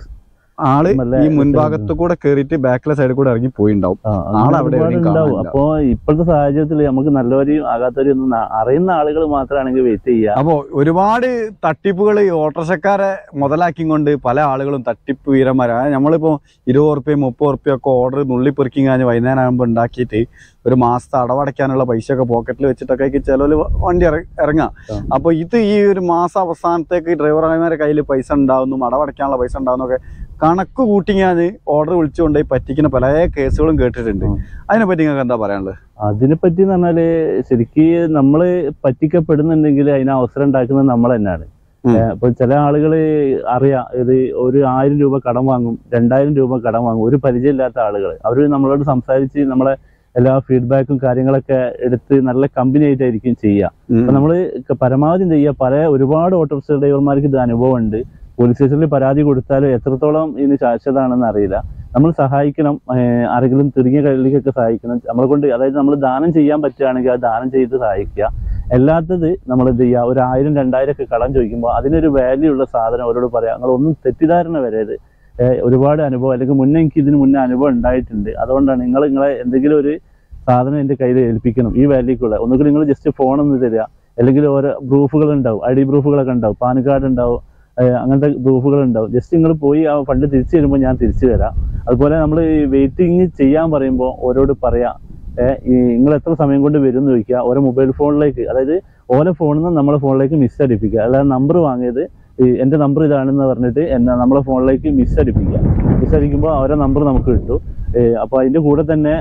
ആള് ഈ മുൻഭാഗത്ത് കൂടെ കേറിയിട്ട് ബാക്കിലെ സൈഡിൽ കൂടെ ഇറങ്ങി പോയിണ്ടാവും. ആളവിടെ ഉണ്ടാവും. അപ്പൊ ഇപ്പോഴത്തെ സാഹചര്യത്തിൽ നമുക്ക് നല്ലവരെയും ആകാത്തവരെയും ഒന്നും അറിയുന്ന ആളുകൾ മാത്രമാണെങ്കിൽ വെയിറ്റ് ചെയ്യുക. അപ്പോ ഒരുപാട് തട്ടിപ്പുകൾ ഈ ഓട്ടോറിക്ഷക്കാരെ മുതലാക്കി കൊണ്ട് പല ആളുകളും തട്ടിപ്പ് വീരന്മാരാണ്. നമ്മളിപ്പോ ഇരുപത് ഉറുപ്പ്യം മുപ്പത് ഉറുപ്പ്യം ഒക്കെ ഓർഡർ നുള്ളി പെറുക്കി കഴിഞ്ഞ് വൈകുന്നേരം ആകുമ്പോൾ ഉണ്ടാക്കിയിട്ട് ഒരു മാസത്തെ അടവടയ്ക്കാനുള്ള പൈസ ഒക്കെ പോക്കറ്റിൽ വെച്ചിട്ടൊക്കെ ചിലവര് വണ്ടി ഇറങ്ങാം. അപ്പൊ ഇത് ഈ ഒരു മാസം അവസാനത്തേക്ക് ഡ്രൈവർമാരുടെ കയ്യിൽ പൈസ ഉണ്ടാവുന്നു, അടവടയ്ക്കാനുള്ള പൈസ ഉണ്ടാവുന്നൊക്കെ കണക്ക് കൂട്ടി ഞാൻ ഓർഡർ വിളിച്ചുകൊണ്ടുപോയി പറ്റിക്കുന്ന പല കേസുകളും കേട്ടിട്ടുണ്ട്. അതിനെപ്പറ്റി നിങ്ങൾക്ക് എന്താ പറയാനുള്ളത്? അതിനെപ്പറ്റി എന്ന് പറഞ്ഞാല് ശരിക്ക് നമ്മള് പറ്റിക്കപ്പെടുന്നുണ്ടെങ്കിൽ അതിന് അവസരം ഉണ്ടാക്കുന്നത് നമ്മൾ തന്നെയാണ്. ഇപ്പൊ ചില ആളുകള് അറിയാം, ഇത് ഒരു ആയിരം രൂപ കടം വാങ്ങും, രണ്ടായിരം രൂപ കടം വാങ്ങും, ഒരു പരിചയമില്ലാത്ത ആളുകൾ. അവര് നമ്മളോട് സംസാരിച്ച് നമ്മളെ എല്ലാ ഫീഡ്ബാക്കും കാര്യങ്ങളൊക്കെ എടുത്ത് നല്ല കമ്പനി ആയിട്ടായിരിക്കും ചെയ്യുക. അപ്പൊ നമ്മള് പരമാവധി ചെയ്യുക. പല ഒരുപാട് ഓട്ടോറിക്ഷ ഡ്രൈവർമാർക്ക് ഇത് അനുഭവം ഉണ്ട്. പോലീസ് സ്റ്റേഷനിൽ പരാതി കൊടുത്താലും എത്രത്തോളം ഇതിന് ശാശ്വതമാണെന്ന് അറിയില്ല. നമ്മൾ സഹായിക്കണം, ആരെങ്കിലും തിരിഞ്ഞ കയ്യിലേക്കൊക്കെ സഹായിക്കണം. നമ്മളെ കൊണ്ട് അതായത് നമ്മൾ ദാനം ചെയ്യാൻ പറ്റുകയാണെങ്കിൽ ആ ദാനം ചെയ്ത് സഹായിക്കുക. അല്ലാത്തത് നമ്മൾ എന്ത് ചെയ്യുക, ഒരു ആയിരം രണ്ടായിരം ഒക്കെ കടം ചോദിക്കുമ്പോൾ അതിനൊരു വാല്യൂ ഉള്ള സാധനം അവരോട് പറയാം. നിങ്ങളൊന്നും തെറ്റിദ്ധാരണ വരരുത്. ഒരുപാട് അനുഭവം അല്ലെങ്കിൽ മുന്നേ എനിക്ക് ഇതിന് മുന്നേ അനുഭവം ഉണ്ടായിട്ടുണ്ട്. അതുകൊണ്ടാണ് നിങ്ങൾ നിങ്ങളെ എന്തെങ്കിലും ഒരു സാധനം എൻ്റെ കയ്യിൽ ഏൽപ്പിക്കണം, ഈ വാല്യൂക്കുള്ള ഒന്നുകിൽ നിങ്ങൾ ജസ്റ്റ് ഫോണൊന്ന് തരിക, അല്ലെങ്കിൽ ഓരോ പ്രൂഫുകൾ ഉണ്ടാവും, ഐ ഡി പ്രൂഫുകളൊക്കെ ഉണ്ടാവും, പാൻ കാർഡ് ഉണ്ടാവും, അങ്ങനത്തെ പ്രൂഫുകൾ ഉണ്ടാവും. ജസ്റ്റ് നിങ്ങൾ പോയി ആ ഫണ്ട് തിരിച്ചു തരുമ്പോൾ ഞാൻ തിരിച്ചു തരാം. അതുപോലെ നമ്മൾ വെയിറ്റിംഗ് ചെയ്യാൻ പറയുമ്പോൾ ഓരോട് പറയാം, ഈ നിങ്ങൾ എത്ര സമയം കൊണ്ട് വരും എന്ന് ചോദിക്കുക. ഓരോ മൊബൈൽ ഫോണിലേക്ക്, അതായത് ഓരോ ഫോണിൽ നിന്ന് നമ്മളെ ഫോണിലേക്ക് മിസ് അടിപ്പിക്കുക. അല്ലാതെ നമ്പർ വാങ്ങിയത് എൻ്റെ നമ്പർ ഇതാണെന്ന് പറഞ്ഞിട്ട് എന്നെ നമ്മളെ ഫോണിലേക്ക് മിസ് അടിപ്പിക്കുക. മിസ് അടിക്കുമ്പോൾ അവരെ നമ്പർ നമുക്ക് കിട്ടും. അപ്പോൾ അതിൻ്റെ കൂടെ തന്നെ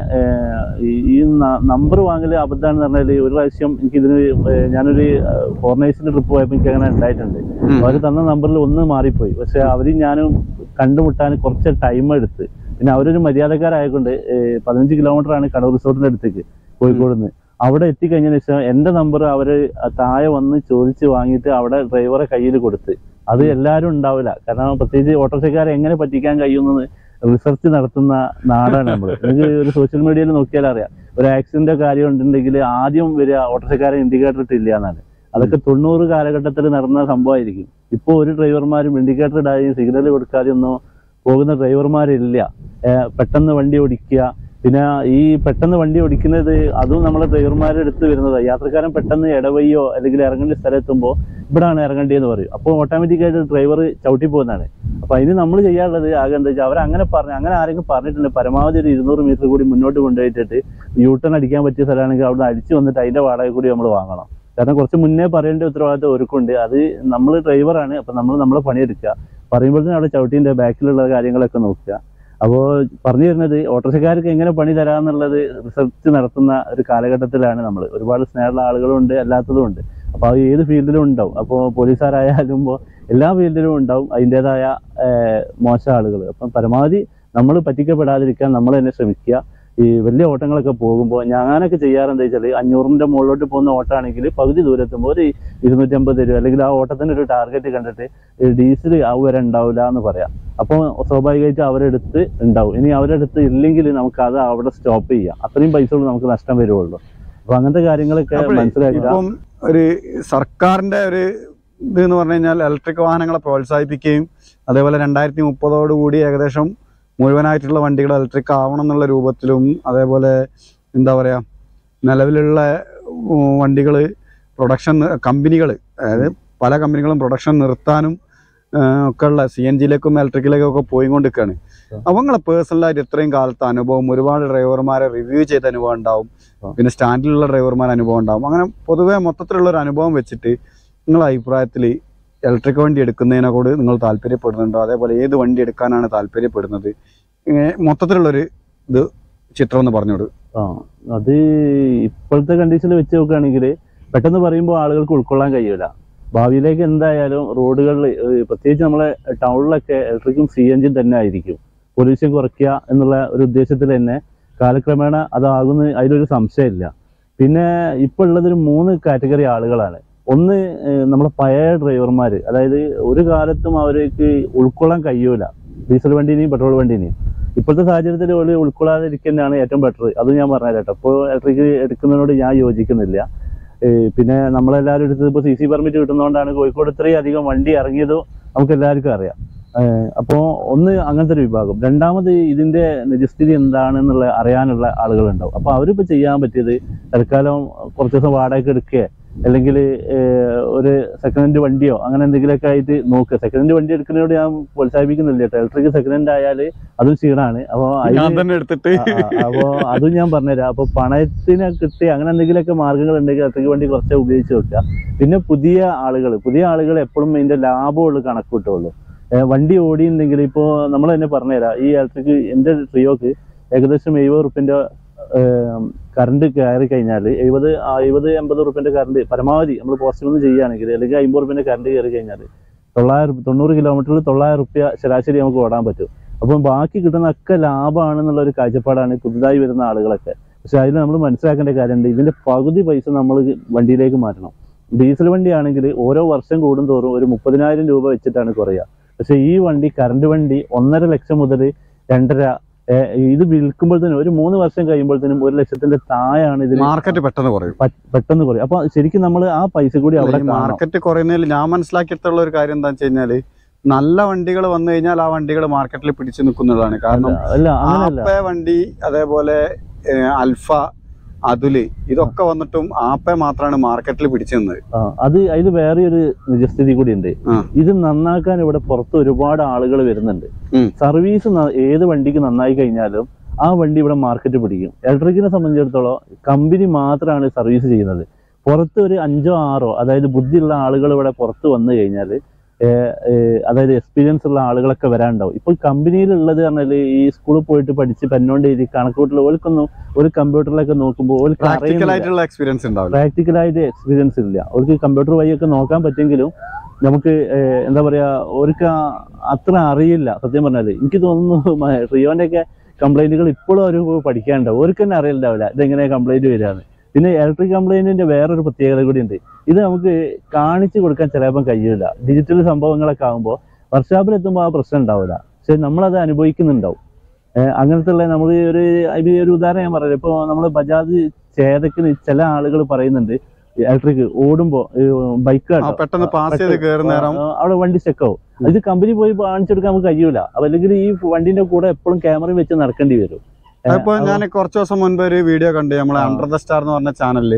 ഈ നമ്പർ വാങ്ങൽ അബദ്ധമാണെന്ന് പറഞ്ഞാൽ ഒരു പ്രാവശ്യം എനിക്കിതിന് ഞാനൊരു ഫോറിനേഴ്സിൻ്റെ ട്രിപ്പ് പോയപ്പോൾ എനിക്ക് അങ്ങനെ ഉണ്ടായിട്ടുണ്ട്. അവർ തന്ന നമ്പറിൽ ഒന്ന് മാറിപ്പോയി. പക്ഷെ അവർ ഞാനും കണ്ടുമുട്ടാൻ കുറച്ച് ടൈം എടുത്ത്. പിന്നെ അവരൊരു മര്യാദക്കാരായതുകൊണ്ട് പതിനഞ്ച് കിലോമീറ്റർ ആണ് കടൂർ റിസോർട്ടിൻ്റെ അടുത്തേക്ക് കോഴിക്കോട് നിന്ന്. അവിടെ എത്തിക്കഴിഞ്ഞതിന് ശേഷം എൻ്റെ നമ്പർ അവർ താഴെ വന്ന് ചോദിച്ച് വാങ്ങിയിട്ട് അവിടെ ഡ്രൈവറെ കയ്യിൽ കൊടുത്ത്. അത് എല്ലാവരും ഉണ്ടാവില്ല. കാരണം പ്രത്യേകിച്ച് ഓട്ടോറിക്ഷക്കാരെ എങ്ങനെ പറ്റിക്കാൻ കഴിയുമെന്ന് റിസർച്ച് നടത്തുന്ന നാടാണ് നമ്മൾ. നിങ്ങൾക്ക് ഒരു സോഷ്യൽ മീഡിയയിൽ നോക്കിയാൽ അറിയാം, ഒരു ആക്സിഡന്റ് കാര്യം ഉണ്ടെങ്കിൽ ആദ്യം വരിക ഓട്ടോറിക്ഷക്കാരെ ഇൻഡിക്കേറ്റർ ഇട്ടില്ല എന്നാണ്. അതൊക്കെ തൊണ്ണൂറ് കാലഘട്ടത്തിൽ നടന്ന സംഭവമായിരിക്കും. ഇപ്പോൾ ഒരു ഡ്രൈവർമാരും ഇൻഡിക്കേറ്റർ ഇടാതെയും സിഗ്നൽ കൊടുക്കാതെയൊന്നും പോകുന്ന ഡ്രൈവർമാരില്ല. പെട്ടെന്ന് വണ്ടി ഓടിക്കുക, പിന്നെ ഈ പെട്ടെന്ന് വണ്ടി ഓടിക്കുന്നത് അതും നമ്മളെ ഡ്രൈവർമാരുടെ അടുത്ത് വരുന്നതാണ്. യാത്രക്കാരൻ പെട്ടെന്ന് ഇടവയ്യോ അല്ലെങ്കിൽ ഇറങ്ങേണ്ട സ്ഥലത്തുമ്പോൾ ഇവിടെയാണ് ഇറങ്ങേണ്ടതെന്ന് പറയും. അപ്പോൾ ഓട്ടോമാറ്റിക്കായിട്ട് ഡ്രൈവർ ചവിട്ടി പോകുന്നതാണ്. അപ്പോൾ അതിന് നമ്മൾ ചെയ്യാനുള്ളത് ആകെ എന്താ വെച്ചാൽ അവരങ്ങനെ പറഞ്ഞു, അങ്ങനെ ആരെങ്കിലും പറഞ്ഞിട്ടുണ്ട് പരമാവധി ഒരു ഇരുന്നൂറ് മീറ്റർ കൂടി മുന്നോട്ട് കൊണ്ടുപോയിട്ടിട്ട് യൂ ടേൺ അടിക്കാൻ പറ്റിയ സ്ഥലമാണെങ്കിൽ അവിടെ അടിച്ച് വന്നിട്ട് അതിൻ്റെ വാടക കൂടി നമ്മൾ വാങ്ങണം. കാരണം കുറച്ച് മുന്നേ പറയേണ്ട ഉത്തരവാദിത്തം ഒരുക്കുണ്ട്. അത് നമ്മൾ ഡ്രൈവറാണ്, അപ്പം നമ്മൾ നമ്മളെ പണിയെടുക്കുക. പറയുമ്പോഴത്തേനും അവിടെ ചവിട്ടീൻ്റെ ബാക്കിലുള്ള കാര്യങ്ങളൊക്കെ നോക്കുക. അപ്പോൾ പറഞ്ഞു തരുന്നത് ഓട്ടോറിക്ഷക്കാർക്ക് എങ്ങനെ പണി തരാമെന്നുള്ളത് റിസർച്ച് നടത്തുന്ന ഒരു കാലഘട്ടത്തിലാണ് നമ്മൾ. ഒരുപാട് സ്നേഹമുള്ള ആളുകളും ഉണ്ട്, അല്ലാത്തതും ഉണ്ട്. അപ്പോൾ അത് ഏത് ഫീൽഡിലും ഉണ്ടാവും. അപ്പോൾ പോലീസുകാരായാലും എല്ലാ ഫീൽഡിലും ഉണ്ടാവും അതിൻ്റേതായ മോശം ആളുകൾ. അപ്പം പരമാവധി നമ്മൾ പറ്റിക്കപ്പെടാതിരിക്കാൻ നമ്മൾ തന്നെ ശ്രമിക്കുക. ഈ വലിയ ഓട്ടങ്ങളൊക്കെ പോകുമ്പോൾ ഞാനൊക്കെ ചെയ്യാറെന്താ വെച്ചാൽ അഞ്ഞൂറിൻ്റെ മുകളിലോട്ട് പോകുന്ന ഓട്ടമാണെങ്കിൽ പകുതി ദൂരത്തുമ്പോൾ ഒരു ഇരുന്നൂറ്റമ്പത് രൂപ അല്ലെങ്കിൽ ആ ഓട്ടത്തിൻ്റെ ഒരു ടാർഗറ്റ് കണ്ടിട്ട് ഡീസൽ ആ വരെ ഉണ്ടാവില്ല എന്ന് പറയാം. അപ്പോൾ സ്വാഭാവികമായിട്ട് അവരെടുത്ത് ഉണ്ടാവും. ഇനി അവരെടുത്ത് ഇല്ലെങ്കിൽ നമുക്ക് അത് അവിടെ സ്റ്റോപ്പ് ചെയ്യാം. അത്രയും പൈസ നമുക്ക് നഷ്ടം വരുള്ളൂ. അപ്പോൾ അങ്ങനത്തെ കാര്യങ്ങളൊക്കെ മനസ്സിലാക്കുക. ഒരു സർക്കാരിൻ്റെ ഒരു ഇത് എന്ന് പറഞ്ഞു കഴിഞ്ഞാൽ ഇലക്ട്രിക് വാഹനങ്ങളെ പ്രോത്സാഹിപ്പിക്കുകയും അതേപോലെ രണ്ടായിരത്തി മുപ്പതോടുകൂടി ഏകദേശം മുഴുവനായിട്ടുള്ള വണ്ടികൾ ഇലക്ട്രിക് ആവണം എന്നുള്ള രൂപത്തിലും അതേപോലെ എന്താ പറയുക നിലവിലുള്ള വണ്ടികൾ പ്രൊഡക്ഷൻ കമ്പനികൾ അതായത് പല കമ്പനികളും പ്രൊഡക്ഷൻ നിർത്താനും ഒക്കെ ഉള്ള സി എൻ ജിയിലേക്കും ഇലക്ട്രിക്കിലേക്കും ഒക്കെ പോയിക്കൊണ്ടിരിക്കുകയാണ്. അപ്പോൾ നിങ്ങളെ പേഴ്സണലായിട്ട് ഇത്രയും കാലത്തെ അനുഭവം ഒരുപാട് ഡ്രൈവർമാരെ റിവ്യൂ ചെയ്ത അനുഭവം ഉണ്ടാവും, പിന്നെ സ്റ്റാൻഡിലുള്ള ഡ്രൈവർമാരുടെ അനുഭവം ഉണ്ടാവും. അങ്ങനെ പൊതുവേ മൊത്തത്തിലുള്ളൊരു അനുഭവം വെച്ചിട്ട് നിങ്ങളുടെ അഭിപ്രായത്തിൽ ഇലക്ട്രിക് വണ്ടി എടുക്കുന്നതിനോട് നിങ്ങൾ താല്പര്യപ്പെടുന്നുണ്ടോ? അതേപോലെ ഏത് വണ്ടി എടുക്കാനാണ് താല്പര്യപ്പെടുന്നത്? മൊത്തത്തിലുള്ളൊരു ഇത് ചിത്രം ഒന്ന് പറഞ്ഞോട്. ആ അത് ഇപ്പോഴത്തെ കണ്ടീഷനിൽ വെച്ച് നോക്കുകയാണെങ്കിൽ പെട്ടെന്ന് പറയുമ്പോൾ ആളുകൾക്ക് ഉൾക്കൊള്ളാൻ കഴിയില്ല. ഭാവിയിലേക്ക് എന്തായാലും റോഡുകളിൽ പ്രത്യേകിച്ച് നമ്മളെ ടൗണിലൊക്കെ ഇലക്ട്രിക്കും സി എൻ ജിയും തന്നെ ആയിരിക്കും. പൊല്യൂഷൻ കുറയ്ക്കുക എന്നുള്ള ഒരു ഉദ്ദേശത്തിൽ തന്നെ കാലക്രമേണ അതാകുന്ന അതിലൊരു സംശയമില്ല. പിന്നെ ഇപ്പോൾ ഉള്ളതൊരു മൂന്ന് കാറ്റഗറി ആളുകളാണ്. ഒന്ന് നമ്മളെ പഴയ ഡ്രൈവർമാർ, അതായത് ഒരു കാലത്തും അവർക്ക് ഉൾക്കൊള്ളാൻ കഴിയൂല ഡീസൽ വണ്ടീനെയും പെട്രോൾ വണ്ടീനെയും. ഇപ്പോഴത്തെ സാഹചര്യത്തിൽ ഒരു ഉൾക്കൊള്ളാതിരിക്കുന്നതാണ് ഏറ്റവും ബെറ്റർ. അത് ഞാൻ പറഞ്ഞുതരാം കേട്ടോ. ഇപ്പോൾ ഇലക്ട്രിക് എടുക്കുന്നതിനോട് ഞാൻ യോജിക്കുന്നില്ല. പിന്നെ നമ്മളെല്ലാവരും എടുത്തത് ഇപ്പോൾ സി സി പെർമിറ്റ് കിട്ടുന്നതുകൊണ്ടാണ് കോഴിക്കോട് ഇത്രയും അധികം വണ്ടി ഇറങ്ങിയതോ നമുക്ക് എല്ലാവർക്കും അറിയാം. അപ്പോൾ ഒന്ന് അങ്ങനത്തെ ഒരു വിഭാഗം. രണ്ടാമത് ഇതിൻ്റെ നിജസ്ഥിതി എന്താണെന്നുള്ള അറിയാനുള്ള ആളുകളുണ്ടാവും. അപ്പോൾ അവരിപ്പോൾ ചെയ്യാൻ പറ്റിയത് തൽക്കാലം കുറച്ച് ദിവസം വാടകയ്ക്ക് എടുക്കുക അല്ലെങ്കിൽ ഒരു സെക്കൻഡ് ഹാൻഡ് വണ്ടിയോ അങ്ങനെ എന്തെങ്കിലുമൊക്കെ ആയിട്ട് നോക്കുക. സെക്കൻഡ് ഹാൻഡ് വണ്ടി എടുക്കുന്നതിനോട് ഞാൻ പ്രോത്സാഹിപ്പിക്കുന്നില്ല കേട്ടോ. ഇലക്ട്രിക് സെക്കൻഡ് ഹാൻഡ് ആയാൽ അതും ക്ഷീണമാണ്. അപ്പോൾ അപ്പോൾ അതും ഞാൻ പറഞ്ഞുതരാം. അപ്പോൾ പണത്തിനെ കിട്ടി അങ്ങനെ എന്തെങ്കിലുമൊക്കെ മാർഗ്ഗങ്ങൾ ഉണ്ടെങ്കിൽ ഇലക്ട്രിക് വണ്ടി കുറച്ച് ഉപയോഗിച്ച് വെക്കുക. പിന്നെ പുതിയ ആളുകൾ പുതിയ ആളുകൾ എപ്പോഴും ഇതിൻ്റെ ലാഭമുള്ള കണക്ക് കിട്ടുള്ളൂ. വണ്ടി ഓടിയുണ്ടെങ്കിൽ ഇപ്പോൾ നമ്മൾ തന്നെ പറഞ്ഞുതരാം. ഈ ഇലക്ട്രിക് എൻ്റെ ട്രിയോക്ക് ഏകദേശം എഴുപത് റുപ്യൻ്റെ കറണ്ട് കയറി കഴിഞ്ഞാൽ എഴുപത് എഴുപത് എൺപത് റുപ്യൻ്റെ കറണ്ട് പരമാവധി നമ്മൾ പോസ്റ്റിൽ നിന്ന് ചെയ്യുകയാണെങ്കിൽ അല്ലെങ്കിൽ അമ്പത് റുപ്യൻ്റെ കറണ്ട് കയറി കഴിഞ്ഞാൽ തൊള്ളായിരം തൊണ്ണൂറ് കിലോമീറ്ററിൽ തൊള്ളായിരം റുപ്യ ശരാശരി നമുക്ക് ഓടാൻ പറ്റും. അപ്പം ബാക്കി കിട്ടുന്നതൊക്കെ ലാഭമാണെന്നുള്ള ഒരു കാഴ്ചപ്പാടാണ് പുതുതായി വരുന്ന ആളുകളൊക്കെ. പക്ഷെ അതിൽ നമ്മൾ മനസ്സിലാക്കേണ്ട കാര്യമുണ്ട്, ഇതിൻ്റെ പകുതി പൈസ നമ്മൾ വണ്ടിയിലേക്ക് മാറ്റണം. ഡീസൽ വണ്ടിയാണെങ്കിൽ ഓരോ വർഷം കൂടുന്തോറും ഒരു മുപ്പതിനായിരം രൂപ വെച്ചിട്ടാണ് കുറയുക. പക്ഷെ ഈ വണ്ടി കറണ്ട് വണ്ടി ഒന്നര ലക്ഷം മുതൽ രണ്ടര ഇത് വിൽക്കുമ്പോൾ തന്നെ ഒരു മൂന്ന് വർഷം കഴിയുമ്പോഴത്തേനും ഒരു ലക്ഷത്തിന്റെ താഴെയാണ് ഇതിന് മാർക്കറ്റ് പെട്ടെന്ന് കുറയും പെട്ടെന്ന് കുറയും. അപ്പൊ ശരിക്കും നമ്മൾ ആ പൈസ കൂടി അവിടെ മാർക്കറ്റ് കുറയുന്നതിൽ ഞാൻ മനസ്സിലാക്കിയിട്ടുള്ള ഒരു കാര്യം എന്താ വെച്ച് കഴിഞ്ഞാല് നല്ല വണ്ടികൾ വന്നു കഴിഞ്ഞാൽ ആ വണ്ടികൾ മാർക്കറ്റിൽ പിടിച്ചു നിൽക്കുന്നതാണ്. കാരണം ആപ്പ വണ്ടി അതേപോലെ അൽഫ അതുല് ഇതൊക്കെ വന്നിട്ടും ആപ്പ മാത്രമാണ് മാർക്കറ്റിൽ പിടിച്ചു നിന്നത്. അത് അതിൽ വേറെ ഒരു നിജസ്ഥിതി കൂടി ഉണ്ട്. ഇത് നന്നാക്കാൻ ഇവിടെ പുറത്ത് ഒരുപാട് ആളുകൾ വരുന്നുണ്ട്. സർവീസ് ഏത് വണ്ടിക്ക് നന്നായി കഴിഞ്ഞാലും ആ വണ്ടി ഇവിടെ മാർക്കറ്റ് പിടിക്കും. ഇലക്ട്രിക്കിനെ സംബന്ധിച്ചിടത്തോളം കമ്പനി മാത്രമാണ് സർവീസ് ചെയ്യുന്നത്. പുറത്ത് ഒരു അഞ്ചോ ആറോ അതായത് ബുദ്ധിയുള്ള ആളുകൾ ഇവിടെ പുറത്ത് വന്നു കഴിഞ്ഞാൽ അതായത് എക്സ്പീരിയൻസ് ഉള്ള ആളുകളൊക്കെ വരാനുണ്ടാവും. ഇപ്പോൾ കമ്പനിയിലുള്ളത് പറഞ്ഞാൽ ഈ സ്കൂളിൽ പോയിട്ട് പഠിച്ച് പെന്നോണ്ട് എഴുതി കണക്കൂട്ടിൽ ഓൽക്കൊന്നും ഒരു കമ്പ്യൂട്ടറിലൊക്കെ നോക്കുമ്പോൾ പ്രാക്ടിക്കലായിട്ടുള്ള എക്സ്പീരിയൻസ് ഉണ്ടാവും. പ്രാക്ടിക്കലായിട്ട് എക്സ്പീരിയൻസ് ഇല്ല. അവർക്ക് കമ്പ്യൂട്ടർ വഴിയൊക്കെ നോക്കാൻ പറ്റുമെങ്കിലും നമുക്ക് എന്താ പറയാ അവർക്ക് അത്ര അറിയില്ല. സത്യം പറഞ്ഞാൽ എനിക്ക് തോന്നുന്നു റിയോന്റെ ഒക്കെ കംപ്ലൈന്റുകൾ ഇപ്പോഴും അവർ പഠിക്കാനുണ്ടാവും. അവർക്ക് തന്നെ അറിയില്ലാവില്ല ഇതെങ്ങനെ കംപ്ലൈന്റ് വരികയാണ്. പിന്നെ ഇലക്ട്രിക് കംപ്ലൈന്റിന്റെ വേറൊരു പ്രത്യേകത കൂടി ഉണ്ട്. ഇത് നമുക്ക് കാണിച്ചു കൊടുക്കാൻ ചിലപ്പം കഴിയില്ല. ഡിജിറ്റൽ സംഭവങ്ങളൊക്കെ ആകുമ്പോൾ വർക്ക്ഷോപ്പിൽ എത്തുമ്പോൾ ആ പ്രശ്നം ഉണ്ടാവില്ല. പക്ഷെ നമ്മളത് അനുഭവിക്കുന്നുണ്ടാവും. അങ്ങനത്തെ ഉള്ള നമ്മൾ ഒരു ഒരു ഉദാഹരണം ഞാൻ പറയാം. ഇപ്പോൾ നമ്മൾ ബജാജ് ചേതക്കിന് ചില ആളുകൾ പറയുന്നുണ്ട് ഇലക്ട്രിക് ഓടുമ്പോൾ ബൈക്ക് അവിടെ വണ്ടി സ്റ്റക്കാവും. ഇത് കമ്പനി പോയി കാണിച്ചു കൊടുക്കാൻ നമുക്ക് കഴിയൂല. അല്ലെങ്കിൽ ഈ വണ്ടിന്റെ കൂടെ എപ്പോഴും ക്യാമറ വെച്ച് നടക്കേണ്ടി വരും. അതിപ്പോ ഞാൻ കുറച്ചു ദിവസം മുൻപ് ഒരു വീഡിയോ കണ്ടു നമ്മളെ അണ്ടർ ദ സ്റ്റാർ എന്ന് പറഞ്ഞ ചാനലില്.